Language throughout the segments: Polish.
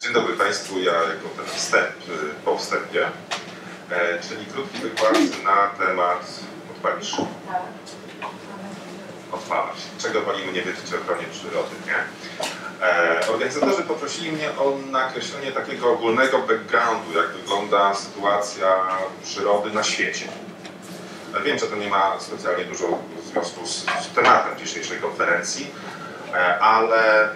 Dzień dobry Państwu, ja jako ten wstęp po wstępie, czyli krótki wykład na temat... Odpalisz? Odpalasz. Czego wolimy nie wiedzieć o ochronie przyrody, nie? Organizatorzy poprosili mnie o nakreślenie takiego ogólnego backgroundu, jak wygląda sytuacja przyrody na świecie. Wiem, że to nie ma specjalnie dużo w związku z tematem dzisiejszej konferencji, ale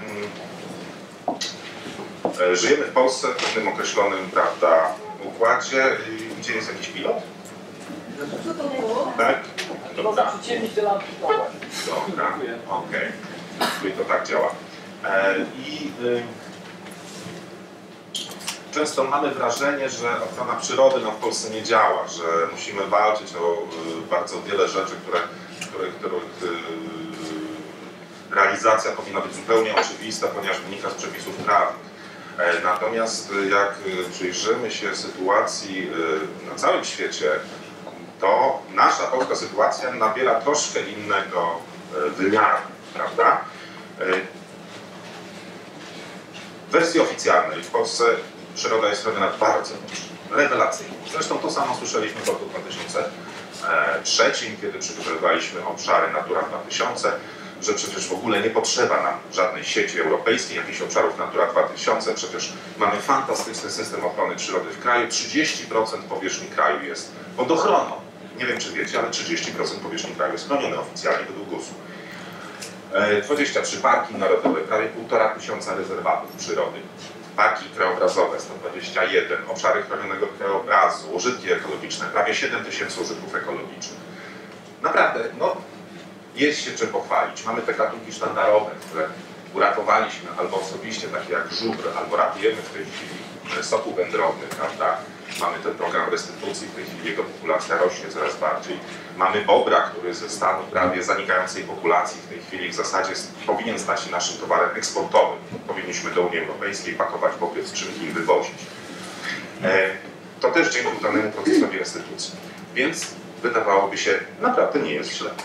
żyjemy w Polsce w pewnym określonym, prawda, układzie. Gdzie jest jakiś pilot? Tak? Dobra. Dobra, okej. Czyli to tak działa. Często mamy wrażenie, że ochrona przyrody w Polsce nie działa, że musimy walczyć o bardzo wiele rzeczy, których realizacja powinna być zupełnie oczywista, ponieważ wynika z przepisów prawnych. Natomiast jak przyjrzymy się sytuacji na całym świecie, to nasza polska sytuacja nabiera troszkę innego wymiaru, prawda? W wersji oficjalnej w Polsce przyroda jest robiona bardzo dobrze, rewelacyjnie. Zresztą to samo słyszeliśmy w roku 2003, kiedy przygotowywaliśmy obszary Natura 2000, że przecież w ogóle nie potrzeba nam żadnej sieci europejskiej, jakichś obszarów Natura 2000, przecież mamy fantastyczny system ochrony przyrody w kraju, 30% powierzchni kraju jest pod ochroną. Nie wiem, czy wiecie, ale 30% powierzchni kraju jest chronione oficjalnie według GUS-u. 23 parki narodowe, prawie 1500 rezerwatów przyrody, parki krajobrazowe 121, obszary chronionego krajobrazu, użytki ekologiczne, prawie 7000 użytków ekologicznych. Naprawdę, no, jest się czym pochwalić. Mamy te gatunki sztandarowe, które uratowaliśmy albo osobiście, takie jak żubr, albo ratujemy w tej chwili soku wędrowny, prawda? Mamy ten program restytucji, w tej chwili jego populacja rośnie coraz bardziej. Mamy bobra, który ze stanu prawie zanikającej populacji w tej chwili w zasadzie powinien stać się naszym towarem eksportowym. Powinniśmy do Unii Europejskiej pakować bobry w skrzynki i wywozić. To też dzięki danemu procesowi restytucji. Więc wydawałoby się, naprawdę nie jest źle.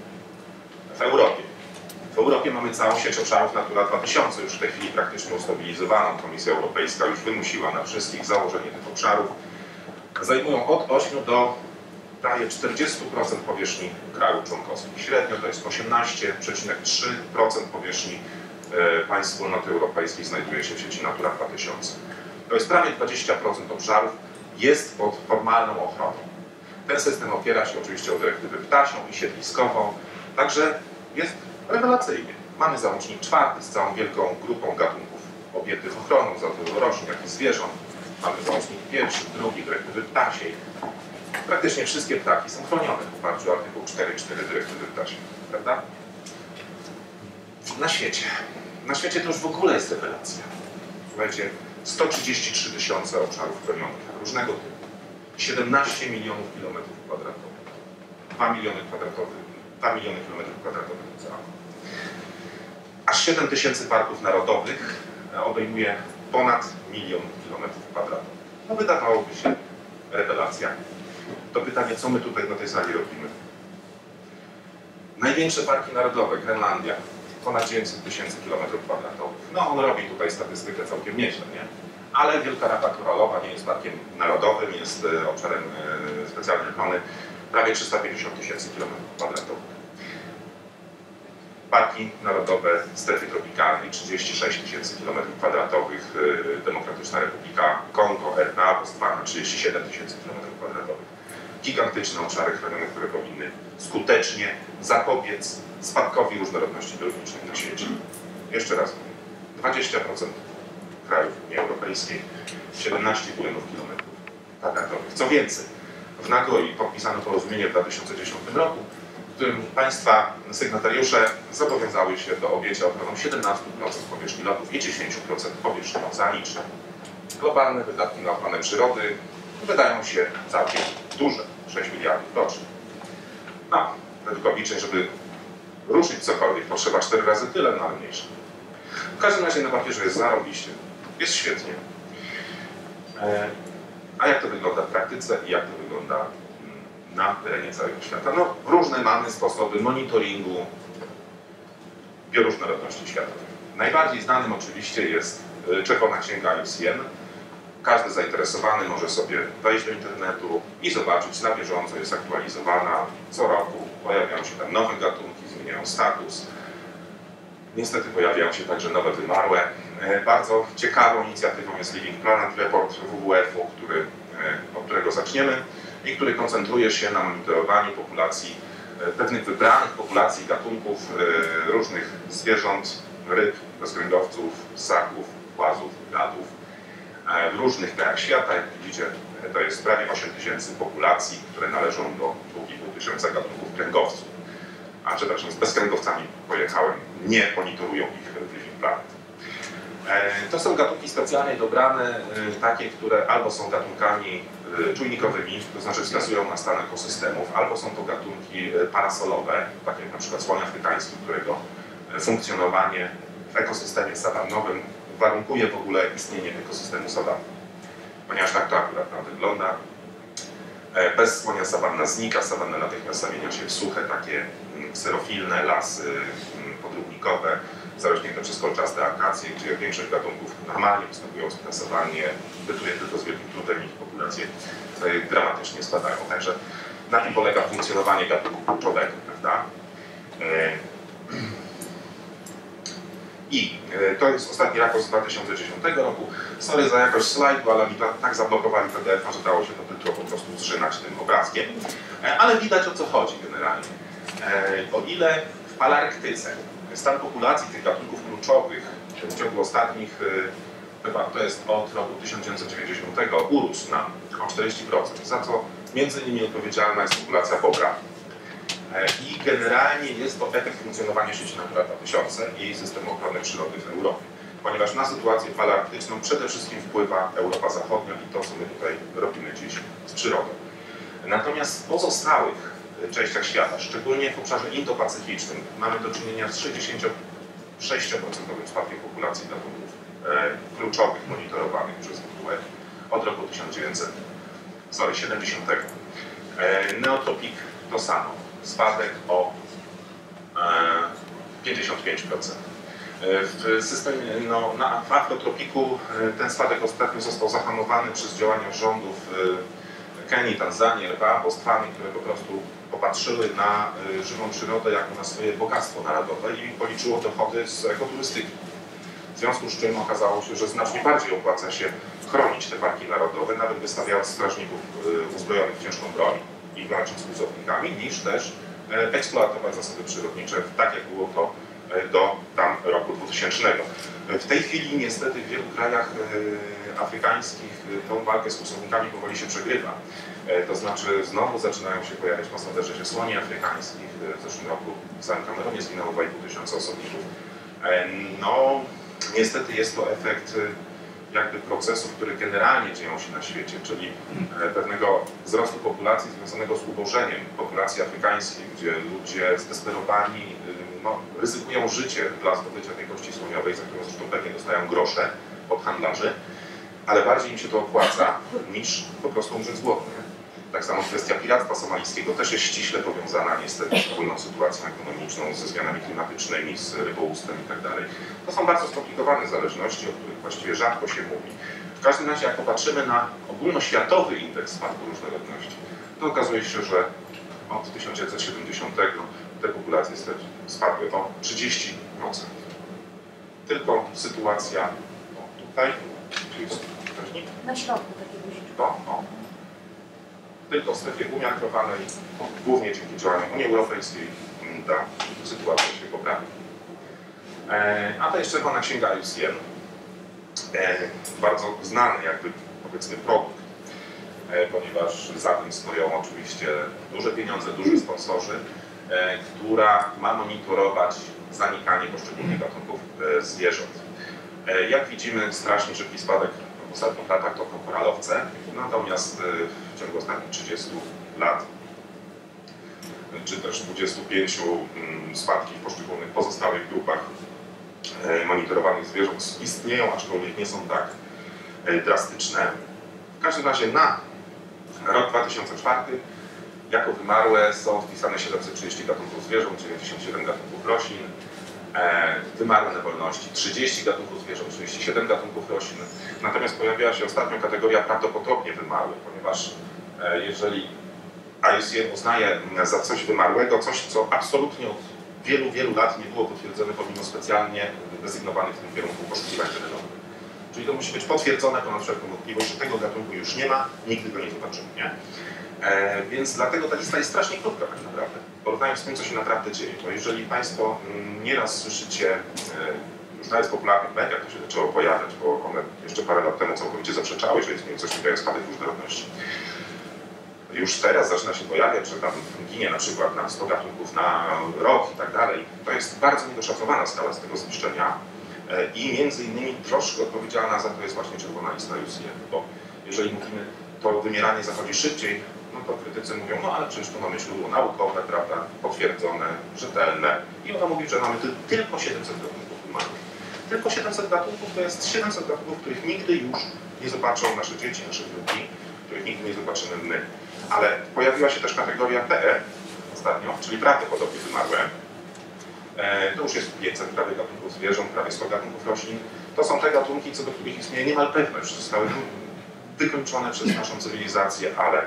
W Europie mamy całą sieć obszarów Natura 2000, już w tej chwili praktycznie ustabilizowaną. Komisja Europejska już wymusiła na wszystkich założenie tych obszarów. Zajmują od 8 do prawie 40% powierzchni krajów członkowskich. Średnio to jest 18,3% powierzchni państw Wspólnoty Europejskiej znajduje się w sieci Natura 2000. To jest prawie 20% obszarów jest pod formalną ochroną. Ten system opiera się oczywiście o dyrektywę ptasią i siedliskową, także jest rewelacyjnie. Mamy załącznik 4 z całą wielką grupą gatunków objętych ochroną, zarówno roślin, jak i zwierząt. Mamy załącznik 1, 2 dyrektywy ptasiej. Praktycznie wszystkie ptaki są chronione w oparciu o artykuł 4.4 dyrektywy ptasiej, prawda? Na świecie to już w ogóle jest rewelacja. Słuchajcie, 133 000 obszarów chronionych różnego typu. 17 milionów kilometrów kwadratowych. 2 miliony kilometrów kwadratowych oceanu. Aż 7000 parków narodowych obejmuje ponad 1 000 000 kilometrów kwadratowych. No wydawałoby się rewelacja. To pytanie, co my tutaj na tej sali robimy? Największe parki narodowe, Grenlandia, ponad 900 000 kilometrów kwadratowych. No on robi tutaj statystykę całkiem nieźle, nie? Ale Wielka Rapa Koralowa nie jest parkiem narodowym, jest obszarem specjalnej ochrony, prawie 350 000 kilometrów kwadratowych. Parki narodowe strefy tropikalnej, 36 000 kilometrów kwadratowych, Demokratyczna Republika Kongo, RPA, Botswana, 37 000 kilometrów kwadratowych. Gigantyczne obszary chronione, które powinny skutecznie zapobiec spadkowi różnorodności biologicznej na świecie. Jeszcze raz mówię, 20% krajów Unii Europejskiej, 17 milionów kilometrów kwadratowych. Co więcej, w Nagoi podpisano porozumienie w 2010 roku, w którym państwa sygnatariusze zobowiązały się do objęcia ochroną 17% powierzchni lotów i 10% powierzchni oceanicznej. Globalne wydatki na ochronę przyrody wydają się całkiem duże, 6 miliardów rocznie. No, według obliczeń, żeby ruszyć cokolwiek, potrzeba 4 razy tyle, no ale mniejsze. W każdym razie na papierze jest zarobiście, jest świetnie. A jak to wygląda w praktyce i jak to wygląda na terenie całego świata? No, różne mamy sposoby monitoringu bioróżnorodności światowej. Najbardziej znanym oczywiście jest Czerwona Księga IUCN. Każdy zainteresowany może sobie wejść do internetu i zobaczyć, na bieżąco jest aktualizowana. Co roku pojawiają się tam nowe gatunki, zmieniają status. Niestety pojawiają się także nowe wymarłe. Bardzo ciekawą inicjatywą jest Living Planet Report WWF-u, od którego zaczniemy i który koncentruje się na monitorowaniu populacji, pewnych wybranych populacji gatunków różnych zwierząt, ryb, bezkręgowców, ssaków, płazów, gadów w różnych krajach świata. Jak widzicie, to jest prawie 8 000 populacji, które należą do 2500 gatunków kręgowców. A przepraszam, z bezkręgowcami pojechałem, nie monitorują ich w Living Planet. To są gatunki specjalnie dobrane, takie, które albo są gatunkami czujnikowymi, to znaczy wskazują na stan ekosystemów, albo są to gatunki parasolowe, takie jak na przykład słoń afrykański, którego funkcjonowanie w ekosystemie sawannowym warunkuje w ogóle istnienie ekosystemu sawanny. Ponieważ tak to akurat tam wygląda. Bez słonia sawanna znika, sawanna natychmiast zamienia się w suche, takie kserofilne lasy podróbnikowe, zarośnięte przez kolczaste akacje, gdzie większość gatunków normalnie występujących na sawannie bytuje tylko z wielkim trudem i ich populacje dramatycznie spadają. Także na tym polega funkcjonowanie gatunku kluczowego, prawda? I to jest ostatni raport z 2010 roku. Sorry za jakość slajdu, ale mi tak zablokowali PDF-a, że dało się to tylko po prostu zżynać tym obrazkiem. Ale widać, o co chodzi generalnie. O ile w Palarktyce stan populacji tych gatunków kluczowych w ciągu ostatnich, chyba to jest od roku 1990, urósł nam o 40%, za co między innymi odpowiedzialna jest populacja bobra. I generalnie jest to efekt funkcjonowania sieci Natura 2000 i jej systemu ochrony przyrody w Europie. Ponieważ na sytuację palarktyczną przede wszystkim wpływa Europa Zachodnia i to, co my tutaj robimy dziś z przyrodą. Natomiast w pozostałych częściach świata, szczególnie w obszarze indo-pacyficznym, mamy do czynienia z 66% spadkiem populacji gatunków kluczowych monitorowanych przez WWF od roku 70. Neotropik to samo. Spadek o 55%. W systemie, w Afrotropiku ten spadek ostatnio został zahamowany przez działania rządów Kenii, Tanzanii, RPA, Botswany, które po prostu popatrzyły na żywą przyrodę jako na swoje bogactwo narodowe i policzyło dochody z ekoturystyki. W związku z czym okazało się, że znacznie bardziej opłaca się chronić te parki narodowe, nawet wystawiając strażników uzbrojonych w ciężką broń i walczyć z kłusownikami, niż też eksploatować zasoby przyrodnicze, tak jak było to do tam roku 2000. W tej chwili niestety w wielu krajach afrykańskich tą walkę z kłusownikami powoli się przegrywa. To znaczy znowu zaczynają się pojawiać masowe rzezie słoni afrykańskich. W zeszłym roku w samym Kamerunie zginęło 2500 osobników. No niestety jest to efekt jakby procesów, które generalnie dzieją się na świecie, czyli pewnego wzrostu populacji związanego z ubożeniem populacji afrykańskiej, gdzie ludzie zdesperowani ryzykują życie dla zdobycia tej kości słoniowej, za którą zresztą pewnie dostają grosze od handlarzy, ale bardziej im się to opłaca niż po prostu umrzeć z głodu. Tak samo kwestia piractwa somalijskiego też jest ściśle powiązana niestety z ogólną sytuacją ekonomiczną, ze zmianami klimatycznymi, z rybołówstwem itd. To są bardzo skomplikowane zależności, o których właściwie rzadko się mówi. W każdym razie, jak popatrzymy na ogólnoświatowy indeks spadku różnorodności, to okazuje się, że od 1970 te populacje spadły o 30%. Tylko sytuacja tutaj, czyli na środku takiego źródła. Tylko w strefie umiarkowanej, głównie dzięki działaniom Unii Europejskiej, ta sytuacja się poprawi. A to jest Czerwona Księga IUCN, bardzo znany jakby powiedzmy produkt, ponieważ za tym stoją oczywiście duże pieniądze, duży sponsorzy, która ma monitorować zanikanie poszczególnych gatunków zwierząt. Jak widzimy, strasznie szybki spadek w ostatnich latach to koralowce, natomiast w ciągu ostatnich 30 lat czy też 25 spadki w poszczególnych pozostałych grupach monitorowanych zwierząt istnieją, aczkolwiek nie są tak drastyczne. W każdym razie na rok 2004 jako wymarłe są wpisane 730 gatunków zwierząt, 97 gatunków roślin. wymarłe na wolności, 30 gatunków zwierząt, 37 gatunków roślin. Natomiast pojawiła się ostatnio kategoria prawdopodobnie wymarły, ponieważ jeżeli IUCN uznaje za coś wymarłego, coś, co absolutnie od wielu, wielu lat nie było potwierdzone pomimo specjalnie desygnowanych w tym kierunku poszukiwań terenowych. Czyli to musi być potwierdzone ponad wszelką wątpliwość, że tego gatunku już nie ma, nigdy go nie zobaczymy, nie? Więc dlatego ta lista jest strasznie krótka tak naprawdę, porównując z tym, co się naprawdę dzieje. Bo jeżeli Państwo nieraz słyszycie, już nawet w popularnych mediach to się zaczęło pojawiać, bo one jeszcze parę lat temu całkowicie zaprzeczały, że istnieje coś takiego jak spadek różnorodności. Już teraz zaczyna się pojawiać, że tam ginie na przykład na 100 gatunków na rok i tak dalej. To jest bardzo niedoszacowana skala z tego zniszczenia i między innymi troszkę odpowiedzialna za to jest właśnie czerwona lista IUCN, bo jeżeli mówimy, to wymieranie zachodzi szybciej, no to krytycy mówią, no ale przecież tu mamy źródło naukowe, prawda, potwierdzone, rzetelne i ona mówi, że mamy tylko 700 gatunków wymarłych. Tylko 700 gatunków to jest 700 gatunków, których nigdy już nie zobaczą nasze dzieci, nasze wnuki, których nigdy nie zobaczymy my. Ale pojawiła się też kategoria PE ostatnio, czyli prawdopodobnie wymarłe. To już jest 500 prawie gatunków zwierząt, prawie 100 gatunków roślin. To są te gatunki, co do których istnieje niemal pewność, że zostały wykończone przez naszą cywilizację, ale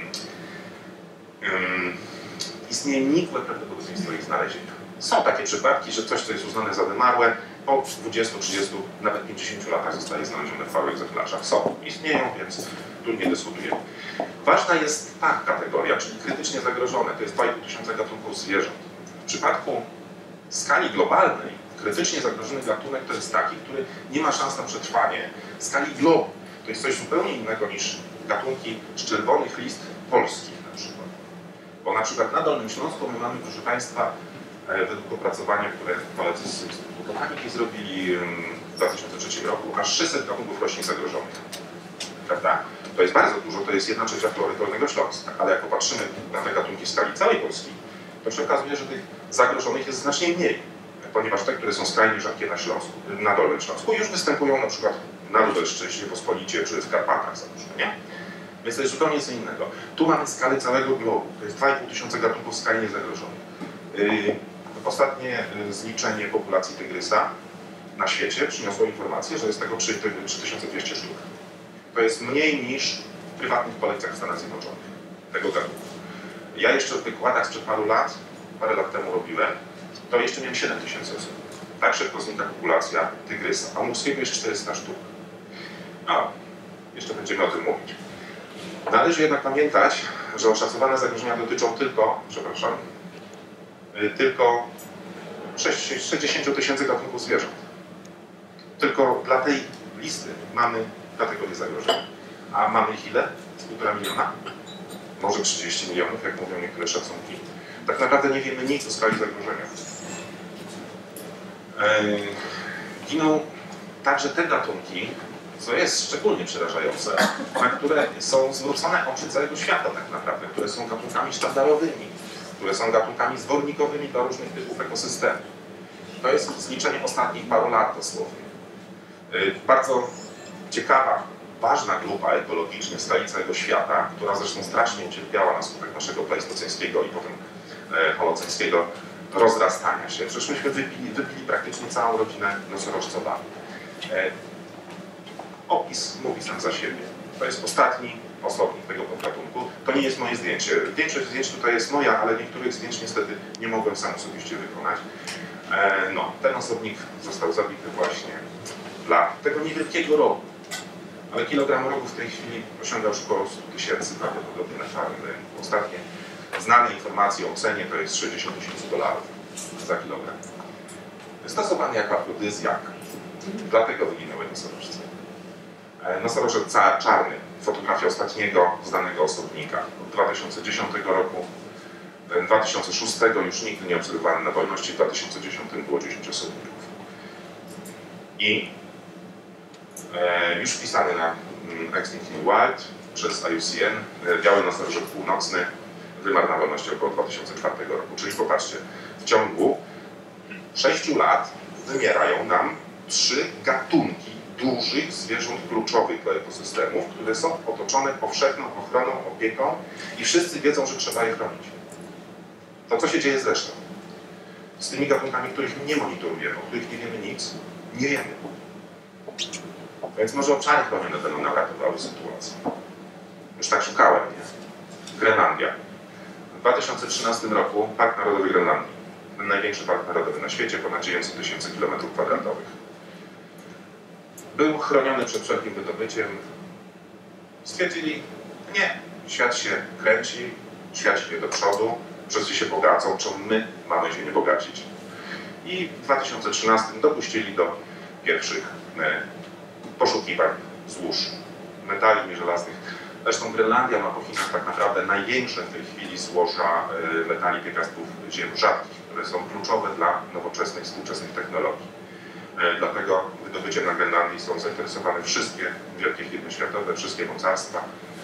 istnieje nikłe prawdopodobieństwo ich znalezienia. Są takie przypadki, że coś, co jest uznane za wymarłe, po 20, 30, nawet 50 latach zostaje znalezione w paru egzemplarzach. Są, istnieją, więc tu nie dyskutujemy. Ważna jest ta kategoria, czyli krytycznie zagrożone. To jest 2500 gatunków zwierząt. W przypadku skali globalnej, krytycznie zagrożony gatunek to jest taki, który nie ma szans na przetrwanie w skali globu. To jest coś zupełnie innego niż gatunki z czerwonych list polskich na przykład. Bo na przykład na Dolnym Śląsku my mamy, proszę Państwa, według opracowania, które koledzy z Instytutu Botaniki zrobili w 2003 roku, aż 600 gatunków roślin zagrożonych. Prawda? To jest bardzo dużo, to jest 1/3 flory Dolnego Śląska, ale jak popatrzymy na te gatunki w skali całej Polski, to się okazuje, że tych zagrożonych jest znacznie mniej, ponieważ te, które są skrajnie rzadkie na Śląsku, na Dolnym Śląsku, już występują na przykład na Lubelszczyźnie, Pospolicie czy w Karpatach załóżmy, nie? Więc to jest zupełnie co innego. Tu mamy skalę całego globu, to jest 2500 gatunków skrajnie zagrożonych. Ostatnie zliczenie populacji tygrysa na świecie przyniosło informację, że jest tego 3200 sztuk. To jest mniej niż w prywatnych kolekcjach w Stanach Zjednoczonych tego gatunku. Ja jeszcze w wykładach sprzed parę lat temu robiłem, to jeszcze miałem 7000 osób. Tak szybko znika populacja tygrysa, a morskiego jest 400 sztuk. No, jeszcze będziemy o tym mówić. Należy jednak pamiętać, że oszacowane zagrożenia dotyczą tylko 60 000 gatunków zwierząt. Tylko dla tej listy mamy kategorię zagrożenia. A mamy ich ile? 1,5 miliona? Może 30 milionów, jak mówią niektóre szacunki. Tak naprawdę nie wiemy nic o skali zagrożenia. Giną także te gatunki, co jest szczególnie przerażające, na które są zwrócone oczy całego świata tak naprawdę, które są gatunkami sztandarowymi, które są gatunkami zwornikowymi dla różnych typów ekosystemów. To jest zliczenie ostatnich paru lat dosłownie. Bardzo ciekawa, ważna grupa ekologiczna w skali całego świata, która zresztą strasznie ucierpiała na skutek naszego plejstoceńskiego i potem holoceńskiego rozrastania się. Przecież myśmy wybili praktycznie całą rodzinę nosorożcową. Opis mówi sam za siebie. To jest ostatni osobnik tego podgatunku. To nie jest moje zdjęcie. Większość zdjęć tutaj jest moja, ale niektórych zdjęć niestety nie mogłem sam osobiście wykonać. No, ten osobnik został zabity właśnie dla tego niewielkiego rogu. Ale kilogram rogu w tej chwili osiąga już około 100 000 prawdopodobnie na całym rynku. Ostatnie znane informacje o cenie to jest $60 000 za kilogram. Stosowany jako afrodyzjak, dlatego wyginęły nosorożce. Nosorożec czarny, fotografia ostatniego znanego osobnika od 2010 roku. 2006 już nigdy nie obserwowany na wolności, w 2010 było 10 osobników. I już wpisany na Extinct in Wild przez IUCN biały nosorożec północny wymarł na wolności około 2004 roku. Czyli popatrzcie, w ciągu 6 lat wymierają nam 3 gatunki dużych zwierząt kluczowych dla ekosystemów, które są otoczone powszechną ochroną, opieką i wszyscy wiedzą, że trzeba je chronić. To co się dzieje z resztą? z tymi gatunkami, których nie monitorujemy, o których nie wiemy nic, nie wiemy. Więc może obszary chronione będą nam ratowały sytuację. Już tak szukałem, nie? Grenlandia. W 2013 roku Park Narodowy Grenlandii. Największy park narodowy na świecie, ponad 900 000 km². Był chroniony przed wszelkim wydobyciem. Stwierdzili, nie, świat się kręci, świat idzie do przodu, wszyscy się bogacą, czemu my mamy się nie bogacić. I w 2013 dopuścili do pierwszych poszukiwań złóż metali żelaznych. Zresztą Grenlandia ma po Chinach tak naprawdę największe w tej chwili złoża metali pierwiastków ziem rzadkich, które są kluczowe dla nowoczesnych, współczesnych technologii. Dlatego wydobyciem na Grenlandii są zainteresowane wszystkie wielkie firmy światowe, wszystkie mocarstwa.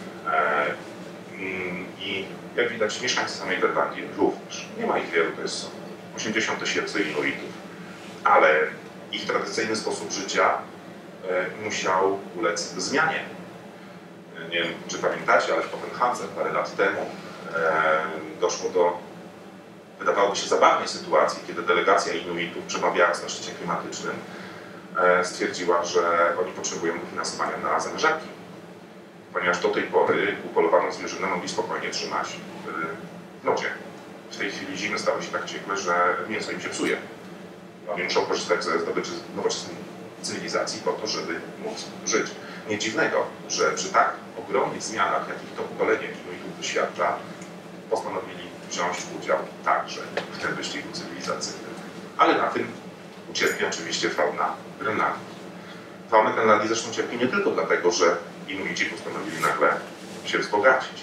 I jak widać mieszkańcy samej Grenlandii również. Nie ma ich wielu, to jest 80 000 Inuitów. Ale ich tradycyjny sposób życia musiał ulec zmianie. Nie wiem, czy pamiętacie, ale w Kopenhadze parę lat temu doszło do, wydawałoby się, zabawnej sytuacji, kiedy delegacja Inuitów, przemawiając na szczycie klimatycznym, stwierdziła, że oni potrzebują dofinansowania na zamierzaki, ponieważ do tej pory upolowaną zwierzynę mogli spokojnie trzymać w lodzie. W tej chwili zimy stały się tak ciepłe, że mięso im się psuje. Oni muszą korzystać ze zdobyczy nowoczesnej cywilizacji po to, żeby móc żyć. Nie dziwnego, że przy tak ogromnych zmianach, jakich to pokolenie Inuitów doświadcza, postanowili wziąć udział także w tym wyścigu cywilizacyjnym. Ale na tym ucierpi oczywiście fauna Grenlandii. Fauna Grenlandii zresztą cierpi nie tylko dlatego, że Inuici postanowili nagle się wzbogacić.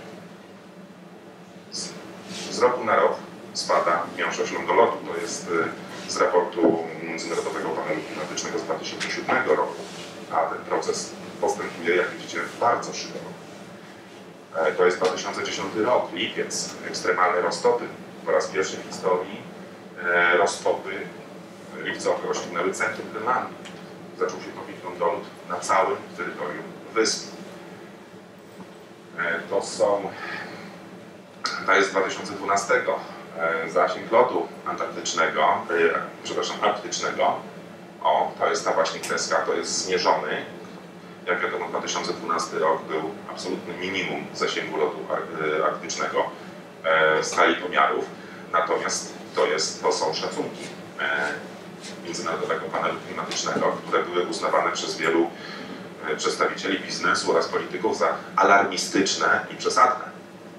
Z roku na rok spada gęstość lądolotu. To jest z raportu Międzynarodowego Panelu Klimatycznego z 2007 roku, a ten proces postępuje, jak widzicie, bardzo szybko. To jest 2010 rok, lipiec, ekstremalne roztopy. Po raz pierwszy w historii roztopy lipcowe osiągnęły centrum Grenlandii. Zaczął się topić lądolód na całym terytorium wyspy. To jest 2012 zasięg lotu arktycznego. O, to jest ta właśnie kreska, to jest zmierzony. Jak wiadomo, 2012 rok był absolutnym minimum zasięgu lotu arktycznego w skali pomiarów. Natomiast to są szacunki Międzynarodowego Panelu Klimatycznego, które były uznawane przez wielu przedstawicieli biznesu oraz polityków za alarmistyczne i przesadne.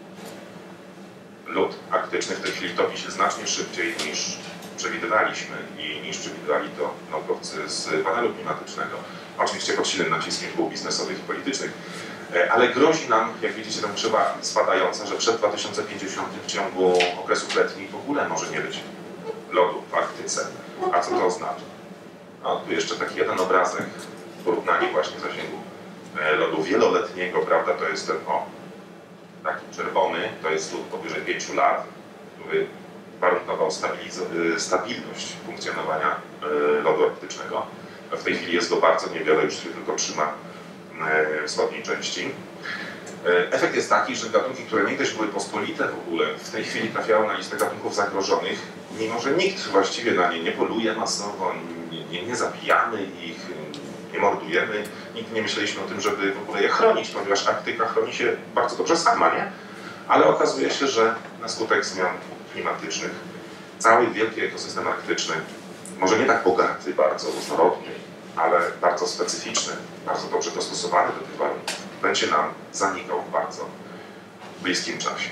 Lód arktyczny w tej chwili topi się znacznie szybciej niż przewidywaliśmy i niż przewidywali to naukowcy z panelu klimatycznego. Oczywiście pod silnym naciskiem kół biznesowych i politycznych, ale grozi nam, jak widzicie, tam krzywa spadająca, że przed 2050 w ciągu okresów letnich w ogóle może nie być lodu w Arktyce. A co to oznacza? No, tu jeszcze taki jeden obrazek, porównanie właśnie zasięgu lodu wieloletniego, prawda, to jest ten, taki czerwony, to jest lód powyżej 5 lat, który warunkował stabilność funkcjonowania lodu arktycznego. W tej chwili jest go bardzo niewiele, już się tylko trzyma w wschodniej części. Efekt jest taki, że gatunki, które niegdyś były pospolite w ogóle, w tej chwili trafiają na listę gatunków zagrożonych, mimo że nikt właściwie na nie nie poluje masowo, nie zabijamy ich, nie mordujemy. Nigdy nie myśleliśmy o tym, żeby w ogóle je chronić, ponieważ Arktyka chroni się bardzo dobrze sama, nie? Ale okazuje się, że na skutek zmian klimatycznych cały wielki ekosystem arktyczny, może nie tak bogaty, bardzo różnorodny, ale bardzo specyficzny, bardzo dobrze dostosowany do tych warunków, będzie nam zanikał w bardzo bliskim czasie.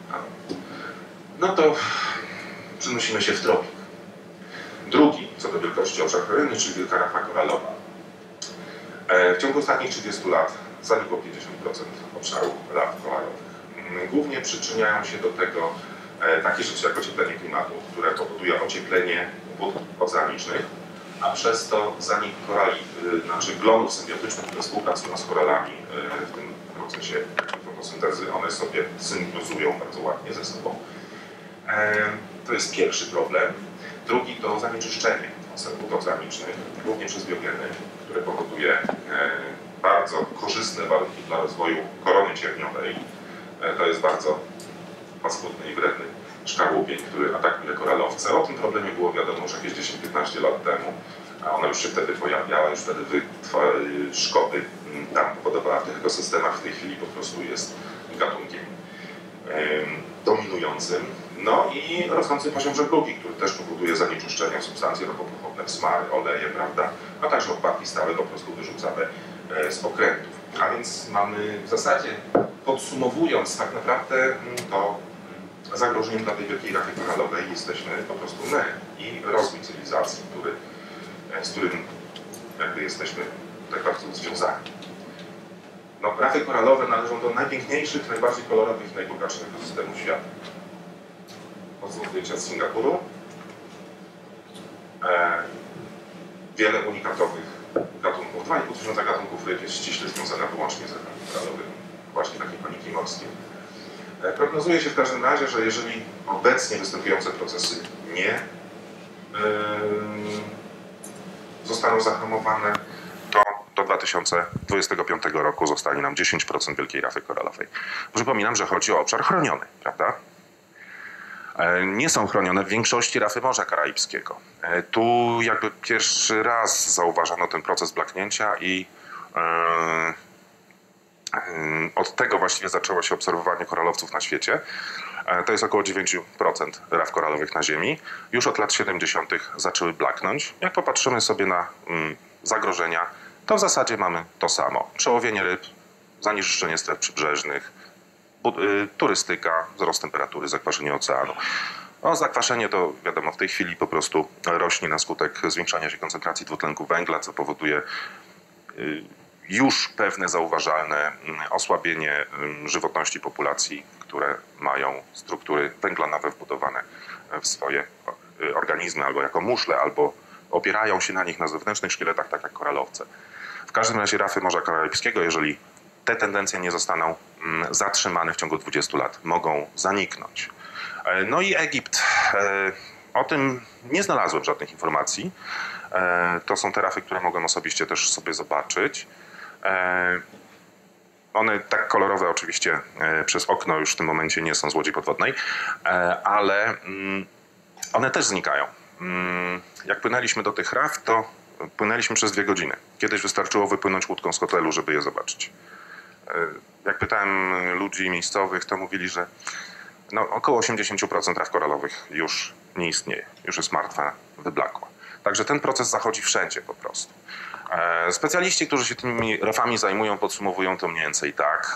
No to przenosimy się w tropik. Drugi, co do wielkości obszar chroniony, czyli wielka rafa koralowa. W ciągu ostatnich 30 lat zanikło 50% obszaru raf koralowych. Głównie przyczyniają się do tego takie rzeczy jak ocieplenie klimatu, które powoduje ocieplenie wód oceanicznych, a przez to zanik korali, znaczy glonów symbiotycznych, które współpracują z koralami w tym procesie fotosyntezy. One sobie symbiozują bardzo ładnie ze sobą. To jest pierwszy problem. Drugi to zanieczyszczenie wód oceanicznych, głównie przez biogeny, które powoduje bardzo korzystne warunki dla rozwoju korony cierniowej. To jest bardzo paskudny i wredny szkarłupień, który atakuje koralowce. O tym problemie było wiadomo już jakieś 10-15 lat temu, a ona już się wtedy pojawiała, już wtedy szkody tam powodowała w tych ekosystemach. W tej chwili po prostu jest gatunkiem dominującym. No i rosnący poziom żeglugi, który też powoduje zanieczyszczenia, substancje ropopochodne, smary, oleje, prawda, a także odpadki stałe po prostu wyrzucane z okrętów. A więc mamy w zasadzie, podsumowując tak naprawdę, to zagrożeniem dla tej wielkiej rafy koralowej jesteśmy po prostu my i rozwój cywilizacji, z którym jakby jesteśmy tak bardzo związani. No, rafy koralowe należą do najpiękniejszych, najbardziej kolorowych i najbogatszych ekosystemów świata. To są zdjęcia z Singapuru. Wiele unikatowych gatunków, 2500 gatunków ryb jest ściśle związanych wyłącznie z rafami koralowymi. Właśnie takie koniki morskie. Prognozuje się w każdym razie, że jeżeli obecnie występujące procesy nie zostaną zahamowane, to do 2025 roku zostanie nam 10% wielkiej rafy koralowej. Przypominam, że chodzi o obszar chroniony, prawda? Nie są chronione w większości rafy Morza Karaibskiego. Tu jakby pierwszy raz zauważono ten proces blaknięcia i od tego właściwie zaczęło się obserwowanie koralowców na świecie. To jest około 9% raf koralowych na Ziemi. Już od lat 70. zaczęły blaknąć. Jak popatrzymy sobie na zagrożenia, to w zasadzie mamy to samo. Przełowienie ryb, zanieczyszczenie stref przybrzeżnych, turystyka, wzrost temperatury, zakwaszenie oceanu. No, zakwaszenie to wiadomo w tej chwili po prostu rośnie na skutek zwiększania się koncentracji dwutlenku węgla, co powoduje już pewne zauważalne osłabienie żywotności populacji, które mają struktury węglanowe wbudowane w swoje organizmy albo jako muszle, albo opierają się na nich na zewnętrznych szkieletach, tak jak koralowce. W każdym razie rafy Morza Karaibskiego, jeżeli te tendencje nie zostaną zatrzymane w ciągu 20 lat, mogą zaniknąć. No i Egipt. O tym nie znalazłem żadnych informacji. To są te rafy, które mogłem osobiście też sobie zobaczyć. One tak kolorowe oczywiście przez okno już w tym momencie nie są z łodzi podwodnej, ale one też znikają. Jak płynęliśmy do tych raf, to płynęliśmy przez 2 godziny. Kiedyś wystarczyło wypłynąć łódką z hotelu, żeby je zobaczyć. Jak pytałem ludzi miejscowych, to mówili, że no, około 80% raf koralowych już nie istnieje, już jest martwa, wyblakła. Także ten proces zachodzi wszędzie po prostu. Specjaliści, którzy się tymi rafami zajmują, podsumowują to mniej więcej tak.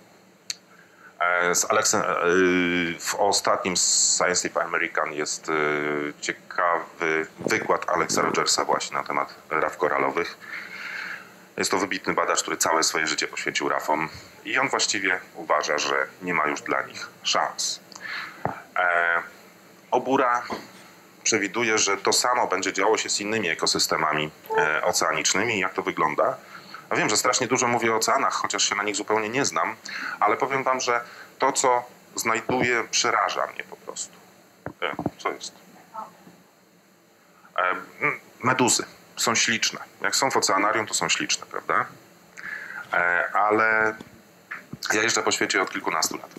W ostatnim Scientific American jest ciekawy wykład Alexa Rogersa właśnie na temat raf koralowych. Jest to wybitny badacz, który całe swoje życie poświęcił rafom i on właściwie uważa, że nie ma już dla nich szans. Obura przewiduje, że to samo będzie działo się z innymi ekosystemami oceanicznymi. Jak to wygląda? Ja wiem, że strasznie dużo mówię o oceanach, chociaż się na nich zupełnie nie znam, ale powiem wam, że to, co znajduję, przeraża mnie po prostu. Co jest? Meduzy. Są śliczne. Jak są w oceanarium, to są śliczne, prawda? Ale ja jeżdżę po świecie od kilkunastu lat.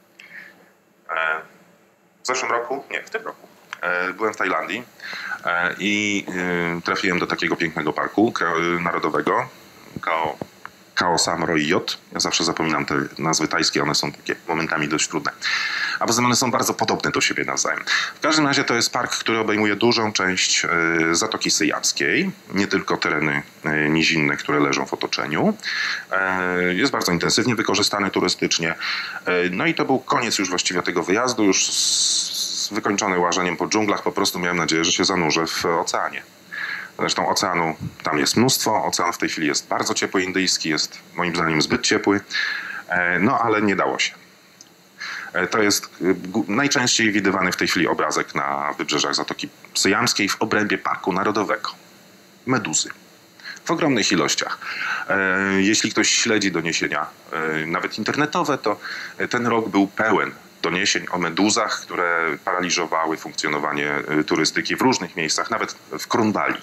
W zeszłym roku, nie, w tym roku, byłem w Tajlandii i trafiłem do takiego pięknego parku narodowego, Khao Sam Roiot. Ja zawsze zapominam te nazwy tajskie, one są takie momentami dość trudne. A poza tym one są bardzo podobne do siebie nawzajem. W każdym razie to jest park, który obejmuje dużą część Zatoki Syjamskiej, nie tylko tereny nizinne, które leżą w otoczeniu. Jest bardzo intensywnie wykorzystany turystycznie. No i to był koniec już właściwie tego wyjazdu, już wykończony łażeniem po dżunglach. Po prostu miałem nadzieję, że się zanurzę w oceanie. Zresztą oceanu tam jest mnóstwo. Ocean w tej chwili jest bardzo ciepły, indyjski jest moim zdaniem zbyt ciepły. No ale nie dało się. To jest najczęściej widywany w tej chwili obrazek na wybrzeżach Zatoki Syjamskiej w obrębie Parku Narodowego. Meduzy. W ogromnych ilościach. Jeśli ktoś śledzi doniesienia, nawet internetowe, to ten rok był pełen doniesień o meduzach, które paraliżowały funkcjonowanie turystyki w różnych miejscach, nawet w Krunbali.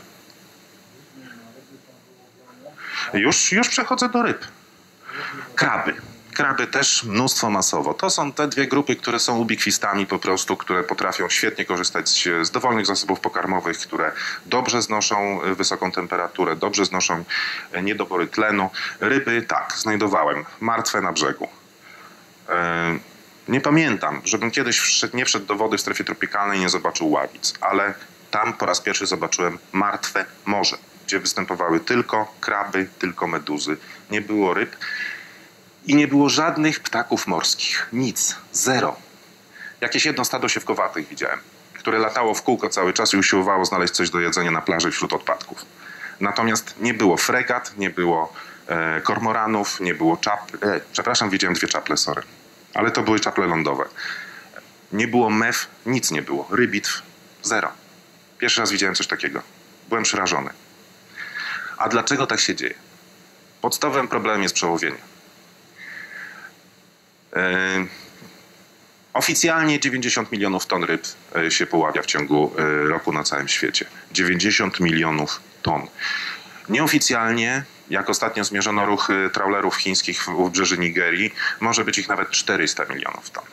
Już przechodzę do ryb. Kraby. kraby też mnóstwo masowo. To są te dwie grupy, które są ubikwistami po prostu, które potrafią świetnie korzystać z dowolnych zasobów pokarmowych, które dobrze znoszą wysoką temperaturę, dobrze znoszą niedobory tlenu. Ryby tak, znajdowałem martwe na brzegu. Nie pamiętam, żebym kiedyś nie wszedł do wody w strefie tropikalnej i nie zobaczył ławic, ale tam po raz pierwszy zobaczyłem martwe morze, gdzie występowały tylko kraby, tylko meduzy. Nie było ryb i nie było żadnych ptaków morskich. Nic. Zero. Jakieś jedno stado siewkowatych widziałem, które latało w kółko cały czas i usiłowało znaleźć coś do jedzenia na plaży wśród odpadków. Natomiast nie było fregat, nie było kormoranów, nie było przepraszam, widziałem 2 czaple, sorry. Ale to były czaple lądowe. Nie było mew, nic nie było. Rybitw, zero. Pierwszy raz widziałem coś takiego. Byłem przerażony. A dlaczego tak się dzieje? Podstawowym problemem jest przełowienie. Oficjalnie 90 milionów ton ryb się poławia w ciągu roku na całym świecie. 90 milionów ton. Nieoficjalnie, jak ostatnio zmierzono ruch trawlerów chińskich w wybrzeży Nigerii, może być ich nawet 400 milionów ton.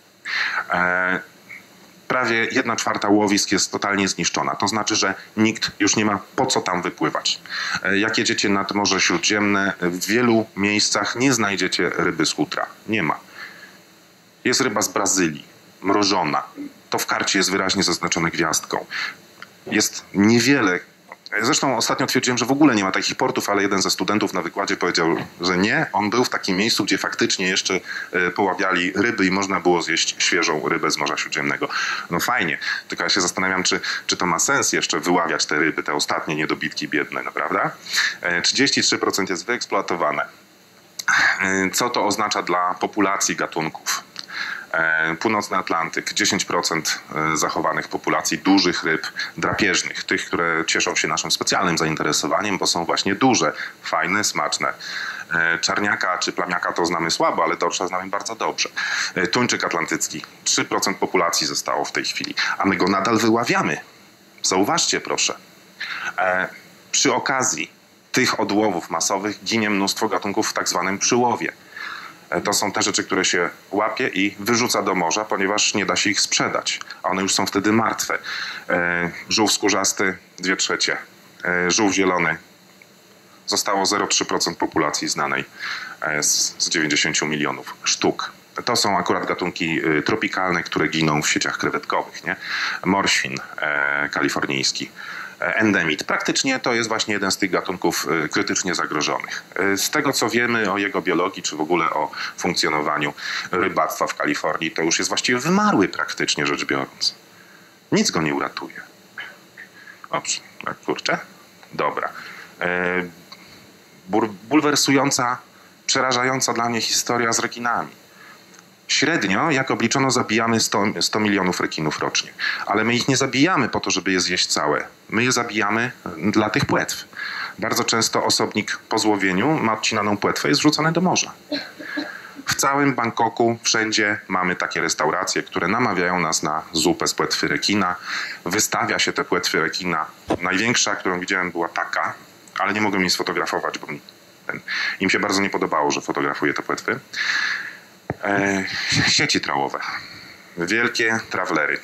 Prawie 1/4 łowisk jest totalnie zniszczona. To znaczy, że nikt już nie ma po co tam wypływać. Jak jedziecie nad Morze Śródziemne, w wielu miejscach nie znajdziecie ryby z hutra. Nie ma. Jest ryba z Brazylii, mrożona. To w karcie jest wyraźnie zaznaczone gwiazdką. Jest niewiele. Zresztą ostatnio twierdziłem, że w ogóle nie ma takich portów, ale jeden ze studentów na wykładzie powiedział, że nie. On był w takim miejscu, gdzie faktycznie jeszcze poławiali ryby i można było zjeść świeżą rybę z Morza Śródziemnego. No fajnie, tylko ja się zastanawiam, czy to ma sens jeszcze wyławiać te ryby, te ostatnie niedobitki biedne, no prawda? 33% jest wyeksploatowane. Co to oznacza dla populacji gatunków? Północny Atlantyk, 10% zachowanych populacji dużych ryb drapieżnych, tych, które cieszą się naszym specjalnym zainteresowaniem, bo są właśnie duże, fajne, smaczne. Czarniaka czy plamiaka to znamy słabo, ale dorsza znamy bardzo dobrze. Tuńczyk atlantycki, 3% populacji zostało w tej chwili, a my go nadal wyławiamy. Zauważcie proszę. Przy okazji tych odłowów masowych ginie mnóstwo gatunków w tak zwanym przyłowie. To są te rzeczy, które się łapie i wyrzuca do morza, ponieważ nie da się ich sprzedać, a one już są wtedy martwe. Żółw skórzasty 2/3, żółw zielony. Zostało 0,3% populacji znanej z 90 milionów sztuk. To są akurat gatunki tropikalne, które giną w sieciach krewetkowych. Nie? Morświn kalifornijski. Endemit. Praktycznie to jest właśnie jeden z tych gatunków krytycznie zagrożonych. Z tego, co wiemy o jego biologii, czy w ogóle o funkcjonowaniu rybactwa w Kalifornii, to już jest właściwie wymarły praktycznie rzecz biorąc. Nic go nie uratuje. Dobrze, kurczę. Dobra. Bulwersująca, przerażająca dla mnie historia z rekinami. Średnio, jak obliczono, zabijamy 100 milionów rekinów rocznie. Ale my ich nie zabijamy po to, żeby je zjeść całe. My je zabijamy dla tych płetw. Bardzo często osobnik po złowieniu ma odcinaną płetwę i jest wrzucony do morza. W całym Bangkoku wszędzie mamy takie restauracje, które namawiają nas na zupę z płetwy rekina. Wystawia się te płetwy rekina. Największa, którą widziałem, była taka, ale nie mogłem jej sfotografować, bo im się bardzo nie podobało, że fotografuję te płetwy. Sieci trałowe. Wielkie trawlery.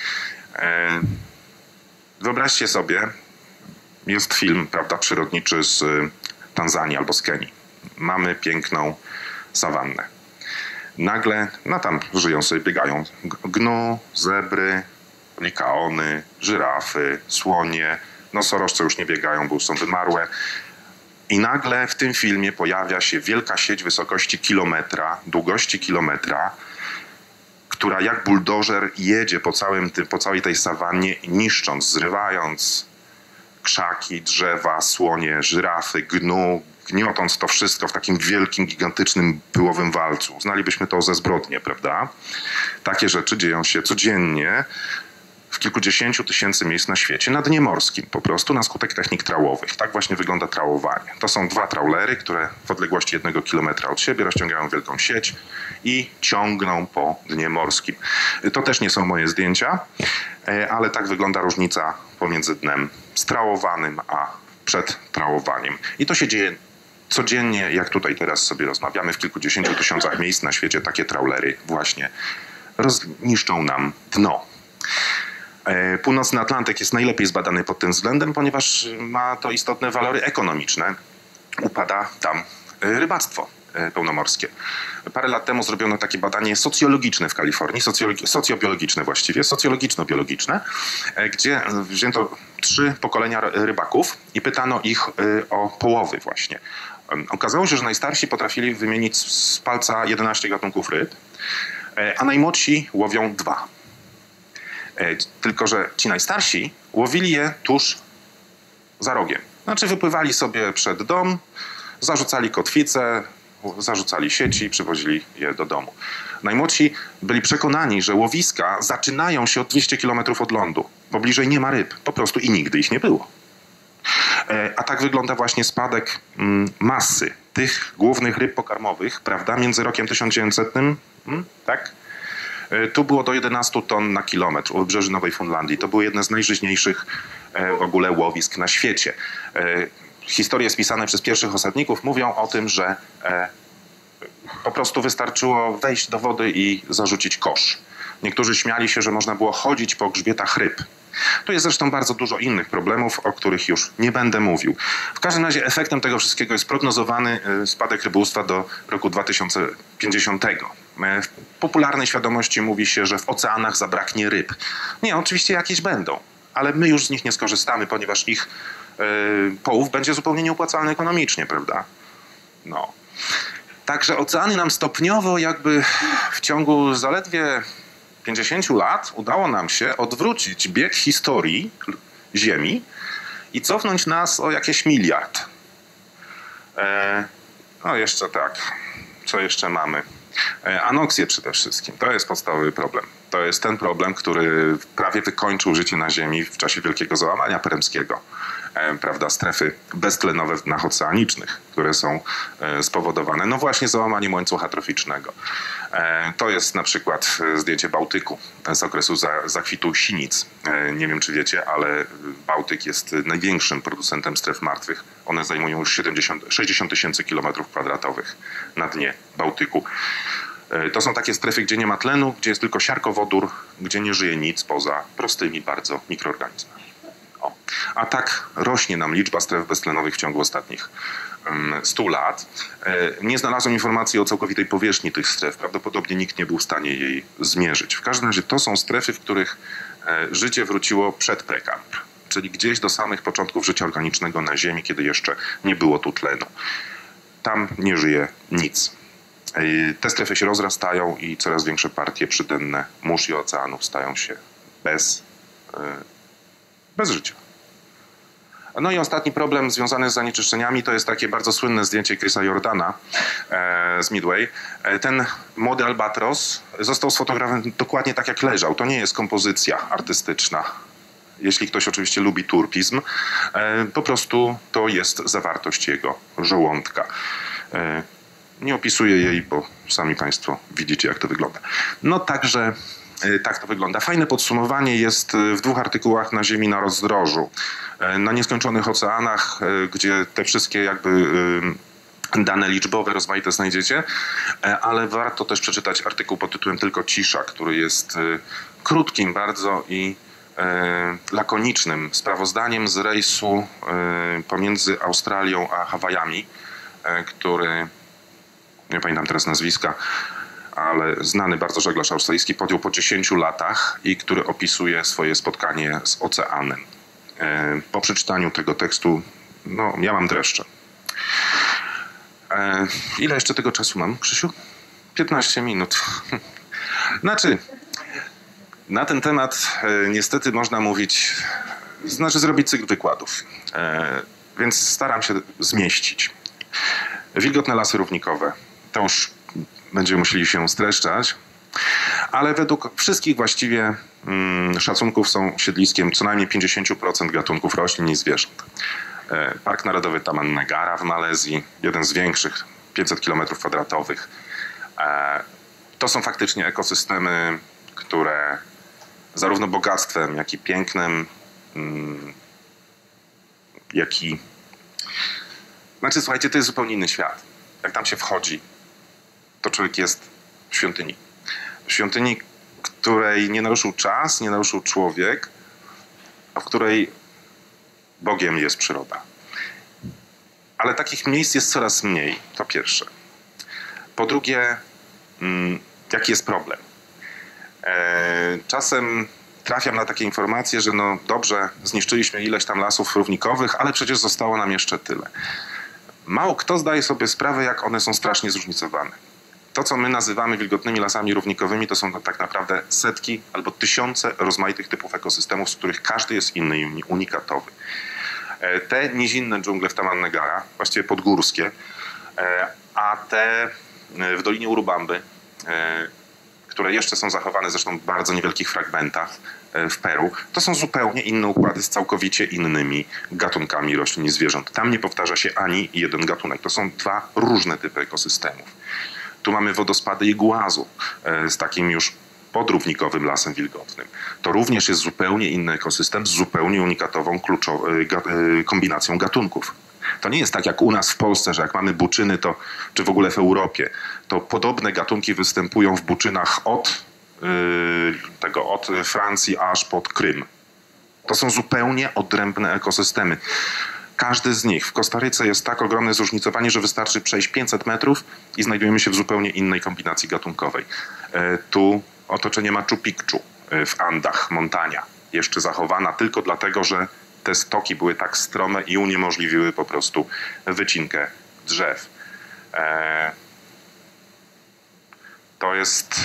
Wyobraźcie sobie, jest film, prawda, przyrodniczy z Tanzanii albo z Kenii. Mamy piękną sawannę. Nagle, no tam żyją sobie, biegają gnu, zebry, likaony, żyrafy, słonie, nosorożce już nie biegają, bo już są wymarłe. I nagle w tym filmie pojawia się wielka sieć wysokości kilometra, długości kilometra, która jak buldożer jedzie po całej tej sawannie, niszcząc, zrywając krzaki, drzewa, słonie, żyrafy, gnu, gniotąc to wszystko w takim wielkim, gigantycznym pyłowym walcu. Uznalibyśmy to za zbrodnię, prawda? Takie rzeczy dzieją się codziennie w kilkudziesięciu tysięcy miejsc na świecie, na dnie morskim, po prostu na skutek technik trałowych. Tak właśnie wygląda trałowanie. To są 2 trawlery, które w odległości 1 kilometra od siebie rozciągają wielką sieć i ciągną po dnie morskim. To też nie są moje zdjęcia, ale tak wygląda różnica pomiędzy dnem strałowanym a przed trałowaniem. I to się dzieje Codziennie, jak tutaj teraz sobie rozmawiamy, w kilkudziesięciu tysiącach miejsc na świecie takie trawlery właśnie niszczą nam dno. Północny Atlantyk jest najlepiej zbadany pod tym względem, ponieważ ma to istotne walory ekonomiczne. Upada tam rybactwo pełnomorskie. Parę lat temu zrobiono takie badanie socjologiczne w Kalifornii, socjobiologiczne właściwie, socjologiczno-biologiczne, gdzie wzięto 3 pokolenia rybaków i pytano ich o połowy właśnie. Okazało się, że najstarsi potrafili wymienić z palca 11 gatunków ryb, a najmłodsi łowią 2. Tylko że ci najstarsi łowili je tuż za rogiem. Znaczy wypływali sobie przed dom, zarzucali kotwice, zarzucali sieci, przywozili je do domu. Najmłodsi byli przekonani, że łowiska zaczynają się od 200 km od lądu, bo bliżej nie ma ryb, po prostu i nigdy ich nie było. A tak wygląda właśnie spadek masy tych głównych ryb pokarmowych, prawda, między rokiem 1900, tak? Tu było do 11 ton na kilometr u wybrzeży Nowej Fundlandii. To były jedne z najżyźniejszych w ogóle łowisk na świecie. Historie spisane przez pierwszych osadników mówią o tym, że po prostu wystarczyło wejść do wody i zarzucić kosz. Niektórzy śmiali się, że można było chodzić po grzbietach ryb. Tu jest zresztą bardzo dużo innych problemów, o których już nie będę mówił. W każdym razie efektem tego wszystkiego jest prognozowany spadek rybołówstwa do roku 2050. W popularnej świadomości mówi się, że w oceanach zabraknie ryb. Nie, oczywiście jakieś będą, ale my już z nich nie skorzystamy, ponieważ ich połów będzie zupełnie nieopłacalny ekonomicznie, prawda? No. Także oceany nam stopniowo jakby w ciągu zaledwie 50 lat udało nam się odwrócić bieg historii Ziemi i cofnąć nas o jakieś miliard. No jeszcze tak, co jeszcze mamy? Anoksje przede wszystkim, to jest podstawowy problem. To jest ten problem, który prawie wykończył życie na Ziemi w czasie wielkiego załamania permskiego. Prawda, strefy beztlenowe w dnach oceanicznych, które są spowodowane no właśnie załamaniem łańcucha troficznego. To jest na przykład zdjęcie Bałtyku z okresu zakwitu sinic. Nie wiem, czy wiecie, ale Bałtyk jest największym producentem stref martwych. One zajmują już 60 tysięcy kilometrów kwadratowych na dnie Bałtyku. To są takie strefy, gdzie nie ma tlenu, gdzie jest tylko siarkowodór, gdzie nie żyje nic poza prostymi bardzo mikroorganizmami. A tak rośnie nam liczba stref beztlenowych w ciągu ostatnich 100 lat. Nie znalazłem informacji o całkowitej powierzchni tych stref. Prawdopodobnie nikt nie był w stanie jej zmierzyć. W każdym razie to są strefy, w których życie wróciło przed prekamp, czyli gdzieś do samych początków życia organicznego na Ziemi, kiedy jeszcze nie było tu tlenu. Tam nie żyje nic. Te strefy się rozrastają i coraz większe partie przydenne mórz i oceanów stają się bez życia. No i ostatni problem związany z zanieczyszczeniami to jest takie bardzo słynne zdjęcie Chrisa Jordana z Midway. Ten młody albatros został sfotografowany dokładnie tak, jak leżał. To nie jest kompozycja artystyczna. Jeśli ktoś oczywiście lubi turpizm, po prostu to jest zawartość jego żołądka. Nie opisuję jej, bo sami Państwo widzicie, jak to wygląda. No także tak to wygląda. Fajne podsumowanie jest w 2 artykułach na Ziemi na rozdrożu. Na nieskończonych oceanach, gdzie te wszystkie jakby dane liczbowe rozmaite znajdziecie, ale warto też przeczytać artykuł pod tytułem Tylko cisza, który jest krótkim bardzo i lakonicznym sprawozdaniem z rejsu pomiędzy Australią a Hawajami, który, nie pamiętam teraz nazwiska, ale znany bardzo żeglarz australijski podjął po 10 latach i który opisuje swoje spotkanie z oceanem. Po przeczytaniu tego tekstu, no ja mam dreszcze. Ile jeszcze tego czasu mam, Krzysiu? 15 minut. Znaczy, na ten temat niestety można mówić, zrobić cykl wykładów, więc staram się zmieścić. Wilgotne lasy równikowe, to już będziemy musieli się streszczać, ale według wszystkich właściwie szacunków są siedliskiem co najmniej 50% gatunków roślin i zwierząt. Park Narodowy Taman Negara w Malezji, jeden z większych, 500 km². To są faktycznie ekosystemy, które zarówno bogactwem, jak i pięknem, jak i Znaczy, słuchajcie, to jest zupełnie inny świat. Jak tam się wchodzi, to człowiek jest w świątyni. W świątyni, której nie naruszył czas, nie naruszył człowiek, a w której Bogiem jest przyroda. Ale takich miejsc jest coraz mniej, to pierwsze. Po drugie, jaki jest problem? Czasem trafiam na takie informacje, że no dobrze, zniszczyliśmy ileś tam lasów równikowych, ale przecież zostało nam jeszcze tyle. Mało kto zdaje sobie sprawę, jak one są strasznie zróżnicowane. To, co my nazywamy wilgotnymi lasami równikowymi, to są tak naprawdę setki albo tysiące rozmaitych typów ekosystemów, z których każdy jest inny i unikatowy. Te nizinne dżungle w Tamannegara, właściwie podgórskie, a te w Dolinie Urubamby, które jeszcze są zachowane zresztą w bardzo niewielkich fragmentach w Peru, to są zupełnie inne układy z całkowicie innymi gatunkami roślin i zwierząt. Tam nie powtarza się ani jeden gatunek. To są dwa różne typy ekosystemów. Tu mamy wodospady iguazu z takim już podrównikowym lasem wilgotnym. To również jest zupełnie inny ekosystem z zupełnie unikatową kombinacją gatunków. To nie jest tak jak u nas w Polsce, że jak mamy buczyny, to, czy w ogóle w Europie, to podobne gatunki występują w buczynach od Francji aż pod Krym. To są zupełnie odrębne ekosystemy. Każdy z nich w Kostaryce jest tak ogromne zróżnicowanie, że wystarczy przejść 500 metrów i znajdujemy się w zupełnie innej kombinacji gatunkowej. Tu otoczenie Machu Picchu w Andach, Montania, jeszcze zachowana tylko dlatego, że te stoki były tak strome i uniemożliwiły po prostu wycinkę drzew. To jest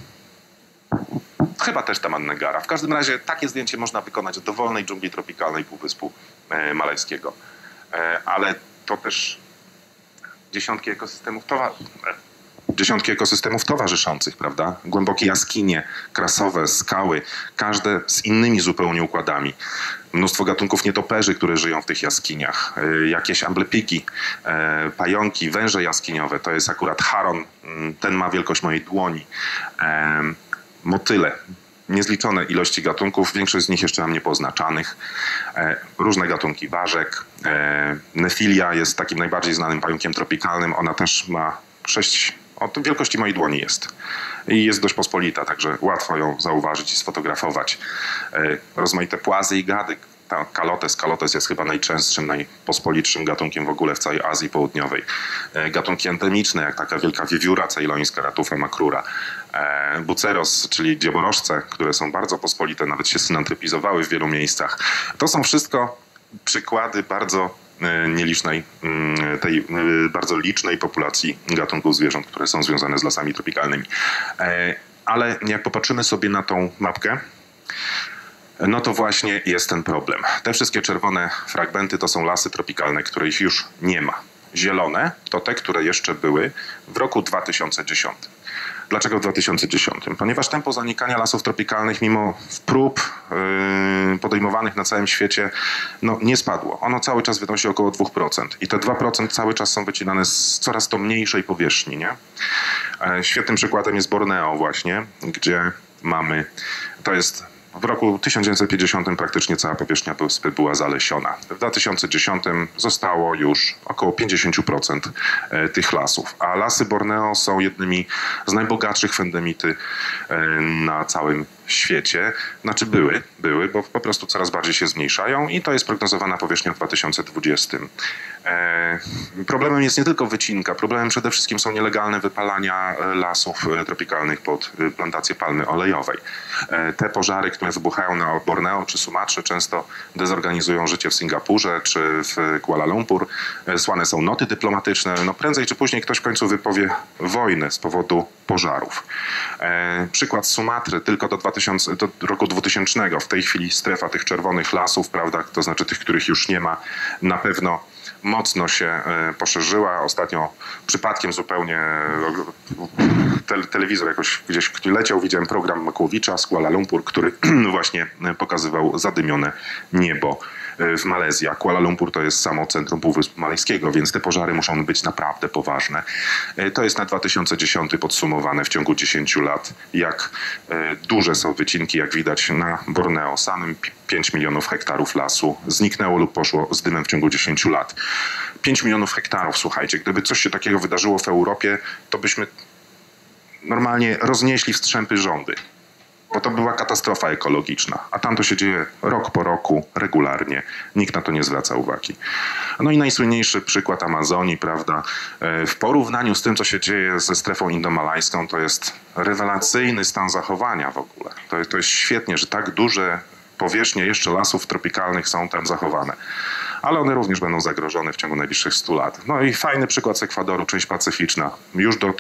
chyba też Tamannegara. W każdym razie takie zdjęcie można wykonać w dowolnej dżungli tropikalnej Półwyspu Malajskiego. Ale to też dziesiątki ekosystemów towarzyszących, prawda? Głębokie jaskinie, krasowe, skały, każde z innymi zupełnie układami. Mnóstwo gatunków nietoperzy, które żyją w tych jaskiniach. Jakieś amblepiki, pająki, węże jaskiniowe. To jest akurat charon, ten ma wielkość mojej dłoni. Motyle. Niezliczone ilości gatunków, większość z nich jeszcze mam niepoznaczanych. Różne gatunki ważek. Nefilia jest takim najbardziej znanym pająkiem tropikalnym. Ona też ma 6, od wielkości mojej dłoni jest. I jest dość pospolita, także łatwo ją zauważyć i sfotografować. Rozmaite płazy i gady. Ta Calotes jest chyba najczęstszym, najpospolitszym gatunkiem w ogóle w całej Azji Południowej. Gatunki endemiczne, jak taka wielka wiewióra cejlońska, Ratufa macrura. Buceros, czyli dzioborożce, które są bardzo pospolite, nawet się synantrypizowały w wielu miejscach. To są wszystko przykłady bardzo nielicznej, tej bardzo licznej populacji gatunków zwierząt, które są związane z lasami tropikalnymi. Ale jak popatrzymy sobie na tą mapkę, no to właśnie jest ten problem. Te wszystkie czerwone fragmenty to są lasy tropikalne, których już nie ma. Zielone to te, które jeszcze były w roku 2010. Dlaczego w 2010? Ponieważ tempo zanikania lasów tropikalnych mimo prób podejmowanych na całym świecie nie spadło. Ono cały czas wynosi około 2%. I te 2% cały czas są wycinane z coraz to mniejszej powierzchni. Nie? Świetnym przykładem jest Borneo właśnie, gdzie mamy, to jest w roku 1950 praktycznie cała powierzchnia wyspy była zalesiona. W 2010 zostało już około 50% tych lasów. A lasy Borneo są jednymi z najbogatszych w endemity na całym świecie. Znaczy były, bo po prostu coraz bardziej się zmniejszają i to jest prognozowana powierzchnia w 2020. Problemem jest nie tylko wycinka, problemem przede wszystkim są nielegalne wypalania lasów tropikalnych pod plantację palmy olejowej. Te pożary, które wybuchają na Borneo czy Sumatrze, często dezorganizują życie w Singapurze czy w Kuala Lumpur. Słane są noty dyplomatyczne. Prędzej czy później ktoś w końcu wypowie wojnę z powodu pożarów. Przykład Sumatry, tylko do roku 2000. W tej chwili strefa tych czerwonych lasów, prawda, to znaczy tych, których już nie ma, na pewno mocno się poszerzyła. Ostatnio przypadkiem zupełnie telewizor jakoś gdzieś leciał, widziałem program Makłowicza z Kuala Lumpur, który właśnie pokazywał zadymione niebo w Malezji, a Kuala Lumpur to jest samo centrum Półwyspu Malajskiego, więc te pożary muszą być naprawdę poważne. To jest na 2010 podsumowane w ciągu 10 lat, jak duże są wycinki, jak widać na Borneo. Samym 5 milionów hektarów lasu zniknęło lub poszło z dymem w ciągu 10 lat. 5 milionów hektarów, słuchajcie, gdyby coś się takiego wydarzyło w Europie, to byśmy normalnie roznieśli w strzępy rządy. Bo to była katastrofa ekologiczna, a tam to się dzieje rok po roku, regularnie. Nikt na to nie zwraca uwagi. No i najsłynniejszy przykład Amazonii, prawda? W porównaniu z tym, co się dzieje ze strefą indomalajską, to jest rewelacyjny stan zachowania w ogóle. To jest świetnie, że tak duże powierzchnie jeszcze lasów tropikalnych są tam zachowane. Ale one również będą zagrożone w ciągu najbliższych 100 lat. No i fajny przykład z Ekwadoru, część pacyficzna. Już do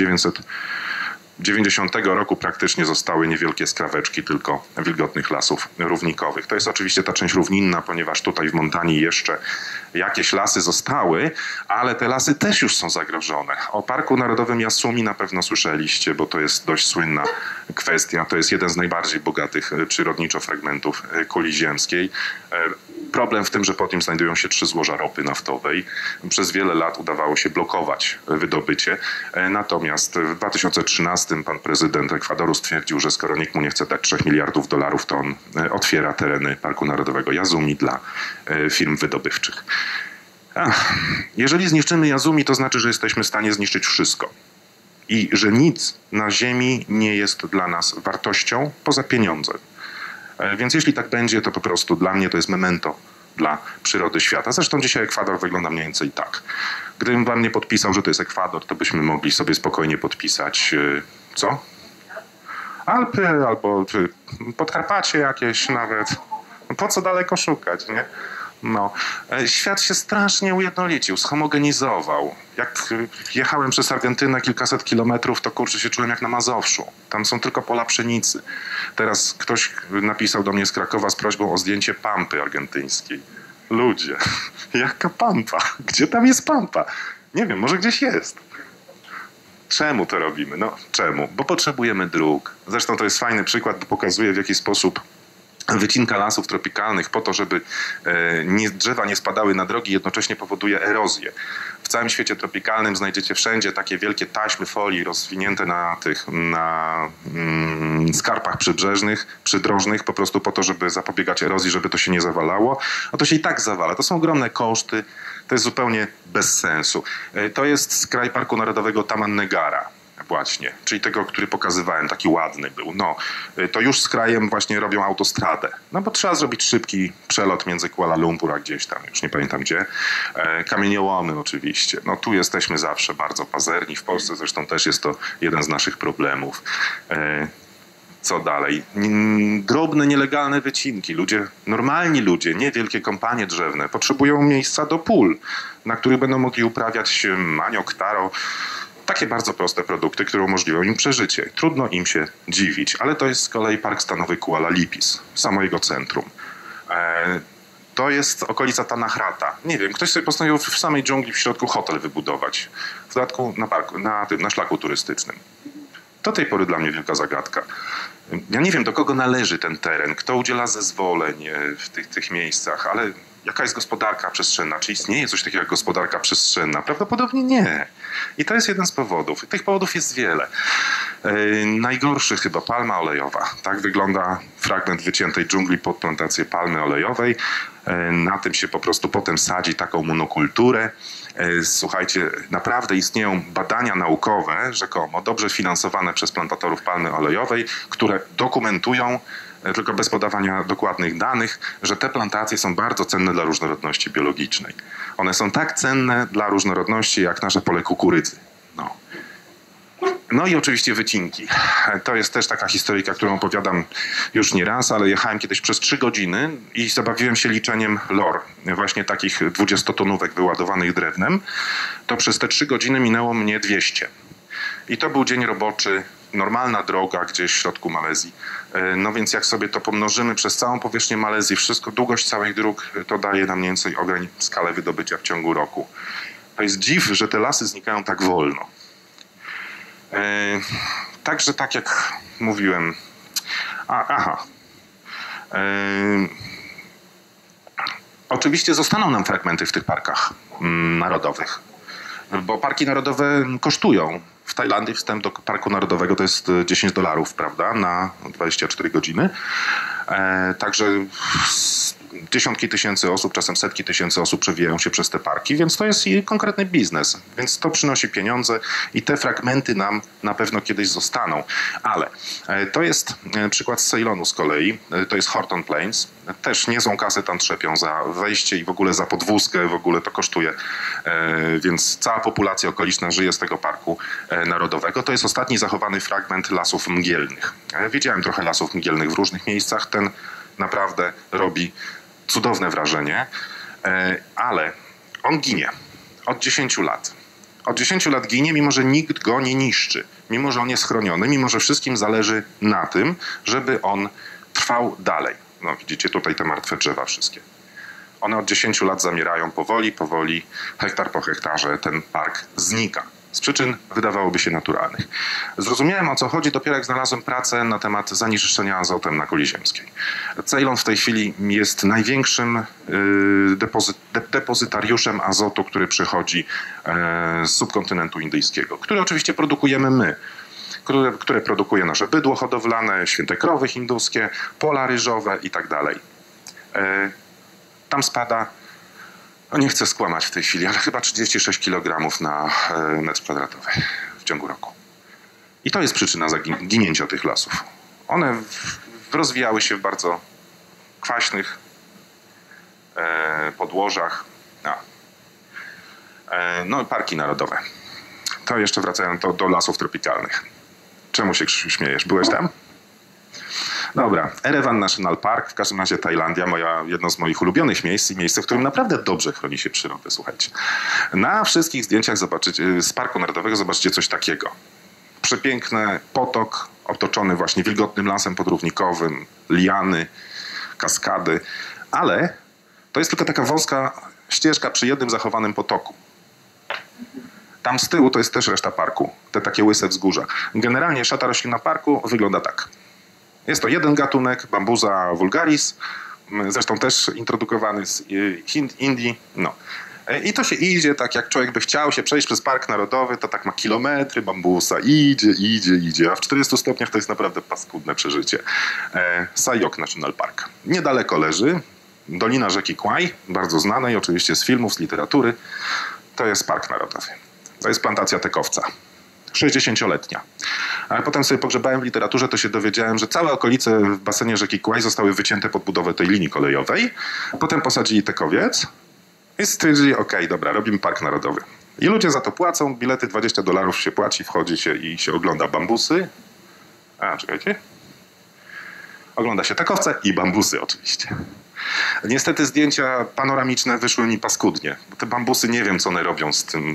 1990 roku praktycznie zostały niewielkie skraweczki tylko wilgotnych lasów równikowych. To jest oczywiście ta część równinna, ponieważ tutaj w Montanii jeszcze jakieś lasy zostały, ale te lasy też już są zagrożone. O Parku Narodowym Jasumi na pewno słyszeliście, bo to jest dość słynna kwestia. To jest jeden z najbardziej bogatych przyrodniczo fragmentów kuli ziemskiej. Problem w tym, że pod nim znajdują się 3 złoża ropy naftowej. Przez wiele lat udawało się blokować wydobycie. Natomiast w 2013 pan prezydent Ekwadoru stwierdził, że skoro nikt mu nie chce dać $3 miliardów, to on otwiera tereny Parku Narodowego Jasumi dla firm wydobywczych. Jeżeli zniszczymy Jasumi, to znaczy, że jesteśmy w stanie zniszczyć wszystko. I że nic na ziemi nie jest dla nas wartością poza pieniądzem. Więc jeśli tak będzie, to po prostu dla mnie to jest memento dla przyrody świata. Zresztą dzisiaj Ekwador wygląda mniej więcej tak. Gdybym wam nie podpisał, że to jest Ekwador, to byśmy mogli sobie spokojnie podpisać co? Alpy albo Podkarpacie jakieś nawet. Po co daleko szukać, nie? No, świat się strasznie ujednolicił, zhomogenizował. Jak jechałem przez Argentynę kilkaset kilometrów, to kurczę się czułem jak na Mazowszu. Tam są tylko pola pszenicy. Teraz ktoś napisał do mnie z Krakowa z prośbą o zdjęcie pampy argentyńskiej. Ludzie, jaka pampa? Gdzie tam jest pampa? Nie wiem, może gdzieś jest. Czemu to robimy? No czemu? Bo potrzebujemy dróg. Zresztą to jest fajny przykład, bo pokazuje, w jaki sposób wycinka lasów tropikalnych po to, żeby drzewa nie spadały na drogi, jednocześnie powoduje erozję. W całym świecie tropikalnym znajdziecie wszędzie takie wielkie taśmy folii rozwinięte na skarpach przybrzeżnych, przydrożnych, po prostu po to, żeby zapobiegać erozji, żeby to się nie zawalało. A to się i tak zawala. To są ogromne koszty. To jest zupełnie bez sensu. To jest skraj Parku Narodowego Taman Negara. Właśnie, czyli tego, który pokazywałem, taki ładny był. No, to już z krajem właśnie robią autostradę. No bo trzeba zrobić szybki przelot między Kuala Lumpur a gdzieś tam, już nie pamiętam gdzie. Kamieniołomy oczywiście. No tu jesteśmy zawsze bardzo pazerni. W Polsce zresztą też jest to jeden z naszych problemów. Co dalej? Drobne, nielegalne wycinki. Normalni ludzie, nie wielkie kompanie drzewne, potrzebują miejsca do pól, na których będą mogli uprawiać maniok, taro. Takie bardzo proste produkty, które umożliwią im przeżycie. Trudno im się dziwić, ale to jest z kolei Park Stanowy Kuala Lipis, samo jego centrum. To jest okolica Tanah-Rata. Nie wiem, ktoś sobie postanowił w samej dżungli w środku hotel wybudować. W dodatku na szlaku turystycznym. Do tej pory dla mnie wielka zagadka. Ja nie wiem, do kogo należy ten teren, kto udziela zezwoleń w tych miejscach, ale jaka jest gospodarka przestrzenna? Czy istnieje coś takiego jak gospodarka przestrzenna? Prawdopodobnie nie. I to jest jeden z powodów. Tych powodów jest wiele. Najgorszy chyba palma olejowa. Tak wygląda fragment wyciętej dżungli pod plantację palmy olejowej. Na tym się po prostu potem sadzi taką monokulturę. Słuchajcie, naprawdę istnieją badania naukowe, rzekomo dobrze finansowane przez plantatorów palmy olejowej, które dokumentują, tylko bez podawania dokładnych danych, że te plantacje są bardzo cenne dla różnorodności biologicznej. One są tak cenne dla różnorodności jak nasze pole kukurydzy. No i oczywiście wycinki. To jest też taka historyjka, którą opowiadam już nie raz, ale jechałem kiedyś przez 3 godziny i zabawiłem się liczeniem lor, właśnie takich 20-tonówek wyładowanych drewnem. To przez te 3 godziny minęło mnie 200. I to był dzień roboczy, normalna droga gdzieś w środku Malezji. No więc jak sobie to pomnożymy przez całą powierzchnię Malezji, wszystko, długość całych dróg, to daje nam mniej więcej skalę wydobycia w ciągu roku. To jest dziw, że te lasy znikają tak wolno. Także tak jak mówiłem, Oczywiście zostaną nam fragmenty w tych parkach narodowych, bo parki narodowe kosztują. W Tajlandii wstęp do parku narodowego to jest $10, prawda, na 24 godziny. Także dziesiątki tysięcy osób, czasem setki tysięcy osób przewijają się przez te parki, więc to jest konkretny biznes. Więc to przynosi pieniądze i te fragmenty nam na pewno kiedyś zostaną. Ale to jest przykład z Ceylonu z kolei, to jest Horton Plains. Też niezłą kasę tam trzepią za wejście i w ogóle za podwózkę, w ogóle to kosztuje. Więc cała populacja okoliczna żyje z tego parku narodowego. To jest ostatni zachowany fragment lasów mgielnych. Widziałem trochę lasów mgielnych w różnych miejscach. Ten naprawdę robi cudowne wrażenie, ale on ginie od 10 lat. Od 10 lat ginie, mimo że nikt go nie niszczy, mimo że on jest chroniony, mimo że wszystkim zależy na tym, żeby on trwał dalej. No widzicie tutaj te martwe drzewa wszystkie. One od 10 lat zamierają powoli, hektar po hektarze ten park znika. Z przyczyn wydawałoby się naturalnych. Zrozumiałem, o co chodzi dopiero jak znalazłem pracę na temat zanieczyszczenia azotem na kuli ziemskiej. Ceylon w tej chwili jest największym depozytariuszem azotu, który przychodzi z subkontynentu indyjskiego, który oczywiście produkujemy my. Które produkuje nasze bydło hodowlane, święte krowy hinduskie, pola ryżowe i tak dalej. Tam spada, no nie chcę skłamać w tej chwili, ale chyba 36 kg na metr kwadratowy w ciągu roku. I to jest przyczyna ginięcia tych lasów. One rozwijały się w bardzo kwaśnych podłożach. No parki narodowe. To jeszcze wracając do lasów tropikalnych. Czemu się, Krzysiu, śmiejesz? Byłeś tam? Dobra, Erevan National Park, w każdym razie Tajlandia, jedno z moich ulubionych miejsc i miejsce, w którym naprawdę dobrze chroni się przyrodę, słuchajcie. Na wszystkich zdjęciach z Parku Narodowego zobaczycie coś takiego. Przepiękny potok otoczony właśnie wilgotnym lasem podrównikowym, liany, kaskady, ale to jest tylko taka wąska ścieżka przy jednym zachowanym potoku. Tam z tyłu to jest też reszta parku, te takie łyse wzgórza. Generalnie szata roślinna parku wygląda tak. Jest to jeden gatunek, Bambusa vulgaris, zresztą też introdukowany z Indii. No. I to się idzie, tak jak człowiek by chciał się przejść przez Park Narodowy, to tak ma kilometry bambusa, idzie, a w 40 stopniach to jest naprawdę paskudne przeżycie. Sayok National Park. Niedaleko leży dolina rzeki Kwai, bardzo znanej oczywiście z filmów, z literatury. To jest Park Narodowy. To jest plantacja tekowca. 60-letnia. Ale potem sobie pogrzebałem w literaturze, to się dowiedziałem, że całe okolice w basenie rzeki Kwai zostały wycięte pod budowę tej linii kolejowej. Potem posadzili tekowiec i stwierdzili, okej, dobra, robimy Park Narodowy. I ludzie za to płacą, bilety $20 się płaci, wchodzi się i się ogląda bambusy. Czekajcie. Ogląda się tekowce i bambusy oczywiście. Niestety zdjęcia panoramiczne wyszły mi paskudnie, bo te bambusy nie wiem, co one robią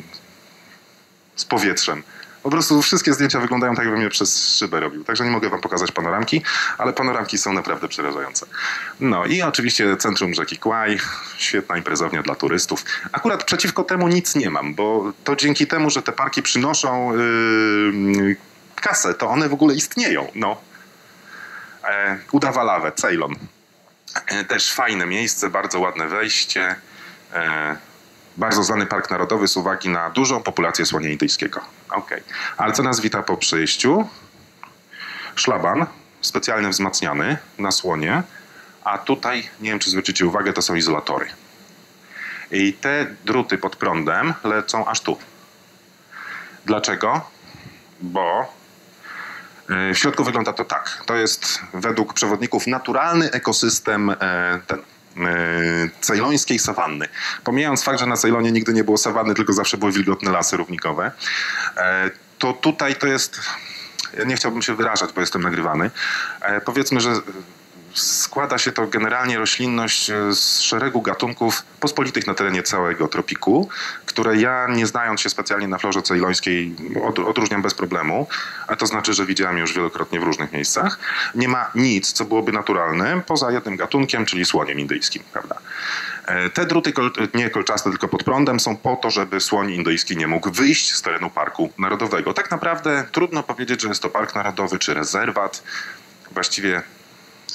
z powietrzem. Po prostu wszystkie zdjęcia wyglądają tak, jakbym je przez szybę robił. Także nie mogę wam pokazać panoramki, ale panoramki są naprawdę przerażające. No i oczywiście centrum rzeki Kwai, świetna imprezownia dla turystów. Akurat przeciwko temu nic nie mam, bo to dzięki temu, że te parki przynoszą kasę, to one w ogóle istnieją. No. Udawalawe, Ceylon. Też fajne miejsce, bardzo ładne wejście. Bardzo znany park narodowy z uwagi na dużą populację słonia indyjskiego. Okay. Ale co nas wita po przyjściu? Szlaban, specjalnie wzmacniany na słonie, a tutaj, nie wiem czy zwrócicie uwagę, to są izolatory. I te druty pod prądem lecą aż tu. Dlaczego? Bo w środku wygląda to tak. To jest według przewodników naturalny ekosystem cejlońskiej sawanny. Pomijając fakt, że na Ceylonie nigdy nie było sawanny, tylko zawsze były wilgotne lasy równikowe, to tutaj to jest, ja nie chciałbym się wyrażać, bo jestem nagrywany, powiedzmy, że składa się to generalnie roślinność z szeregu gatunków pospolitych na terenie całego tropiku, które ja, nie znając się specjalnie na florze ceylońskiej, odróżniam bez problemu, a to znaczy, że widziałem już wielokrotnie w różnych miejscach. Nie ma nic, co byłoby naturalne, poza jednym gatunkiem, czyli słoniem indyjskim, prawda? Te druty, nie kolczaste, tylko pod prądem, są po to, żeby słoń indyjski nie mógł wyjść z terenu parku narodowego. Tak naprawdę trudno powiedzieć, że jest to park narodowy czy rezerwat. Właściwie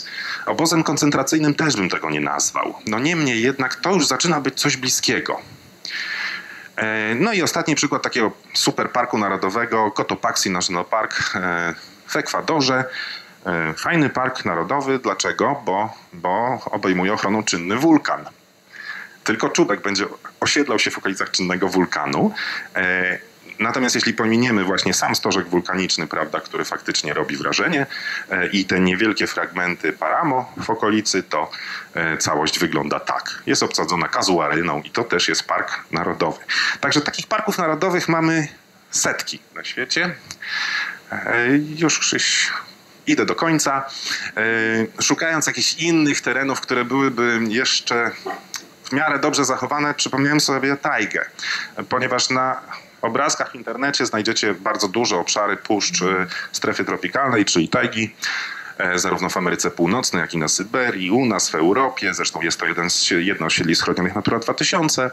Obozem koncentracyjnym też bym tego nie nazwał. No niemniej jednak to już zaczyna być coś bliskiego. No i ostatni przykład takiego super parku narodowego, Cotopaxi National Park w Ekwadorze. Fajny park narodowy. Dlaczego? Bo obejmuje ochroną czynny wulkan. Tylko czubek będzie osiedlał się w okolicach czynnego wulkanu. Natomiast jeśli pominiemy właśnie sam stożek wulkaniczny, prawda, który faktycznie robi wrażenie i te niewielkie fragmenty Paramo w okolicy, to całość wygląda tak. Jest obsadzona kazuaryną i to też jest park narodowy. Także takich parków narodowych mamy setki na świecie. Już Krzyś, idę do końca. Szukając jakichś innych terenów, które byłyby jeszcze w miarę dobrze zachowane, przypomniałem sobie tajgę, ponieważ na obrazkach w internecie znajdziecie bardzo duże obszary puszcz strefy tropikalnej, czyli tajgi, zarówno w Ameryce Północnej, jak i na Syberii, u nas w Europie. Zresztą jest to jedno z siedlisk chronionych Natura 2000.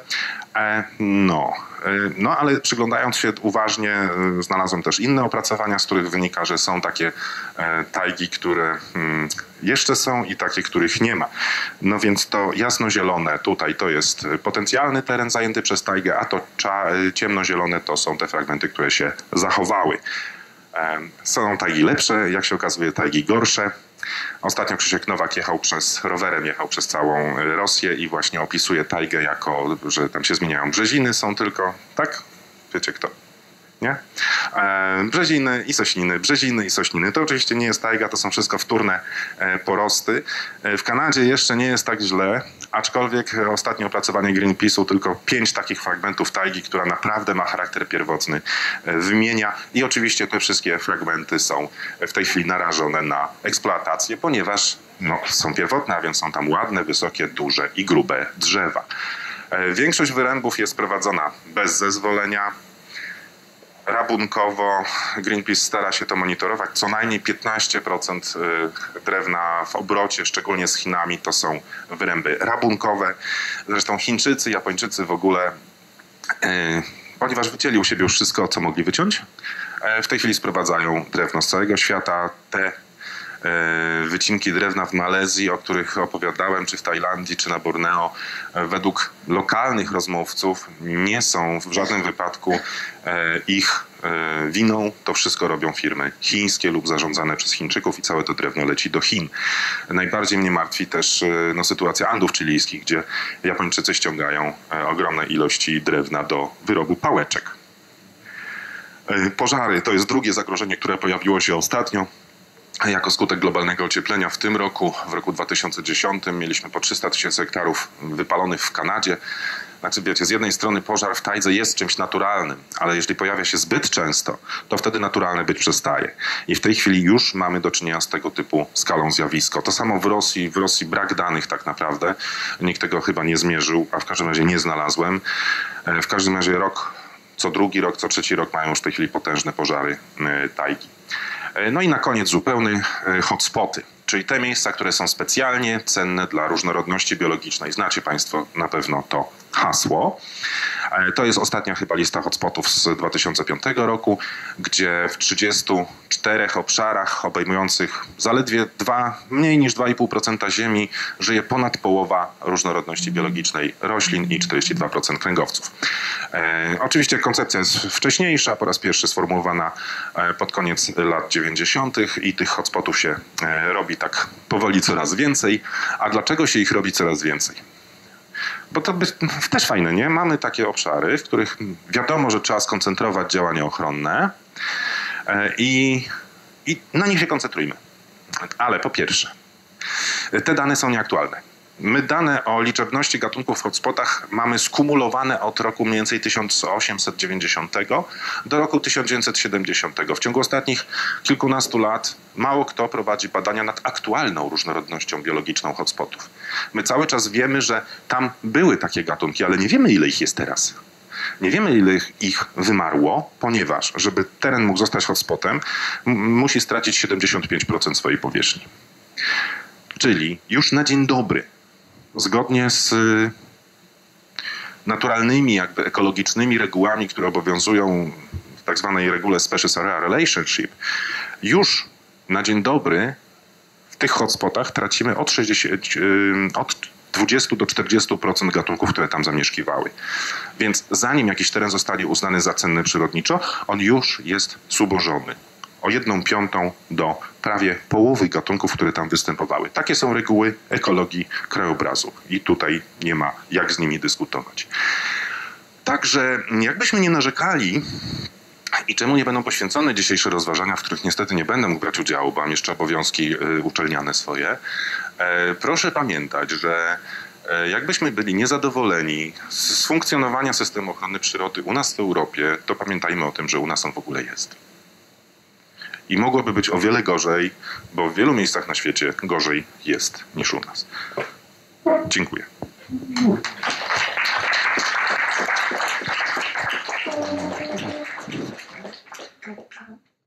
No, ale przyglądając się uważnie, znalazłem też inne opracowania, z których wynika, że są takie tajgi, które jeszcze są i takie, których nie ma. No więc to jasnozielone tutaj to jest potencjalny teren zajęty przez tajgę, a to ciemnozielone to są te fragmenty, które się zachowały. Są tajgi lepsze, jak się okazuje tajgi gorsze. Ostatnio Krzysiek Nowak rowerem jechał przez całą Rosję i właśnie opisuje tajgę jako, że tam się zmieniają brzeziny, są tylko, tak? Wiecie kto? Nie? Brzeziny i sośniny, brzeziny i sośniny. To oczywiście nie jest tajga, to są wszystko wtórne porosty. W Kanadzie jeszcze nie jest tak źle, aczkolwiek ostatnie opracowanie Greenpeace'u tylko 5 takich fragmentów tajgi, która naprawdę ma charakter pierwotny, wymienia. I oczywiście te wszystkie fragmenty są w tej chwili narażone na eksploatację, ponieważ są pierwotne, a więc są tam ładne, wysokie, duże i grube drzewa. Większość wyrębów jest prowadzona bez zezwolenia. Rabunkowo Greenpeace stara się to monitorować. Co najmniej 15% drewna w obrocie, szczególnie z Chinami, to są wyręby rabunkowe. Zresztą Chińczycy, Japończycy w ogóle, ponieważ wycięli u siebie już wszystko, co mogli wyciąć, w tej chwili sprowadzają drewno z całego świata. Te wycinki drewna w Malezji, o których opowiadałem, czy w Tajlandii, czy na Borneo, według lokalnych rozmówców nie są w żadnym wypadku ich winą. To wszystko robią firmy chińskie lub zarządzane przez Chińczyków i całe to drewno leci do Chin. Najbardziej mnie martwi też sytuacja Andów chilijskich, gdzie Japończycy ściągają ogromne ilości drewna do wyrobu pałeczek. Pożary to jest drugie zagrożenie, które pojawiło się ostatnio. Jako skutek globalnego ocieplenia w tym roku, w roku 2010, mieliśmy po 300 000 hektarów wypalonych w Kanadzie. Znaczy wiecie, z jednej strony pożar w tajdze jest czymś naturalnym, ale jeśli pojawia się zbyt często, to wtedy naturalne być przestaje. I w tej chwili już mamy do czynienia z tego typu skalą zjawisko. To samo w Rosji. W Rosji brak danych tak naprawdę. Nikt tego chyba nie zmierzył, a w każdym razie nie znalazłem. W każdym razie co drugi rok, co trzeci rok mają już w tej chwili potężne pożary tajgi. No i na koniec zupełny hotspoty, czyli te miejsca, które są specjalnie cenne dla różnorodności biologicznej. Znacie Państwo na pewno to hasło. To jest ostatnia chyba lista hotspotów z 2005 roku, gdzie w 34 obszarach obejmujących zaledwie mniej niż 2,5% ziemi żyje ponad połowa różnorodności biologicznej roślin i 42% kręgowców. Oczywiście koncepcja jest wcześniejsza, po raz pierwszy sformułowana pod koniec lat 90. i tych hotspotów się robi tak powoli coraz więcej. A dlaczego się ich robi coraz więcej? Bo to też fajne, nie? Mamy takie obszary, w których wiadomo, że trzeba skoncentrować działania ochronne i na nich się koncentrujmy. Ale po pierwsze, te dane są nieaktualne. My dane o liczebności gatunków w hotspotach mamy skumulowane od roku mniej więcej 1890 do roku 1970. W ciągu ostatnich kilkunastu lat mało kto prowadzi badania nad aktualną różnorodnością biologiczną hotspotów. My cały czas wiemy, że tam były takie gatunki, ale nie wiemy, ile ich jest teraz. Nie wiemy, ile ich wymarło, ponieważ żeby teren mógł zostać hotspotem, musi stracić 75% swojej powierzchni. Czyli już na dzień dobry, zgodnie z naturalnymi, jakby ekologicznymi regułami, które obowiązują w tak zwanej regule Species Area Relationship, już na dzień dobry w tych hotspotach tracimy od 20 do 40% gatunków, które tam zamieszkiwały. Więc zanim jakiś teren zostanie uznany za cenny przyrodniczo, on już jest zubożony o 1/5 do prawie połowy gatunków, które tam występowały. Takie są reguły ekologii krajobrazu i tutaj nie ma jak z nimi dyskutować. Także jakbyśmy nie narzekali i czemu nie będą poświęcone dzisiejsze rozważania, w których niestety nie będę mógł brać udziału, bo mam jeszcze obowiązki uczelniane swoje, proszę pamiętać, że jakbyśmy byli niezadowoleni z funkcjonowania systemu ochrony przyrody u nas w Europie, to pamiętajmy o tym, że u nas on w ogóle jest. I mogłoby być o wiele gorzej, bo w wielu miejscach na świecie gorzej jest niż u nas. Dziękuję.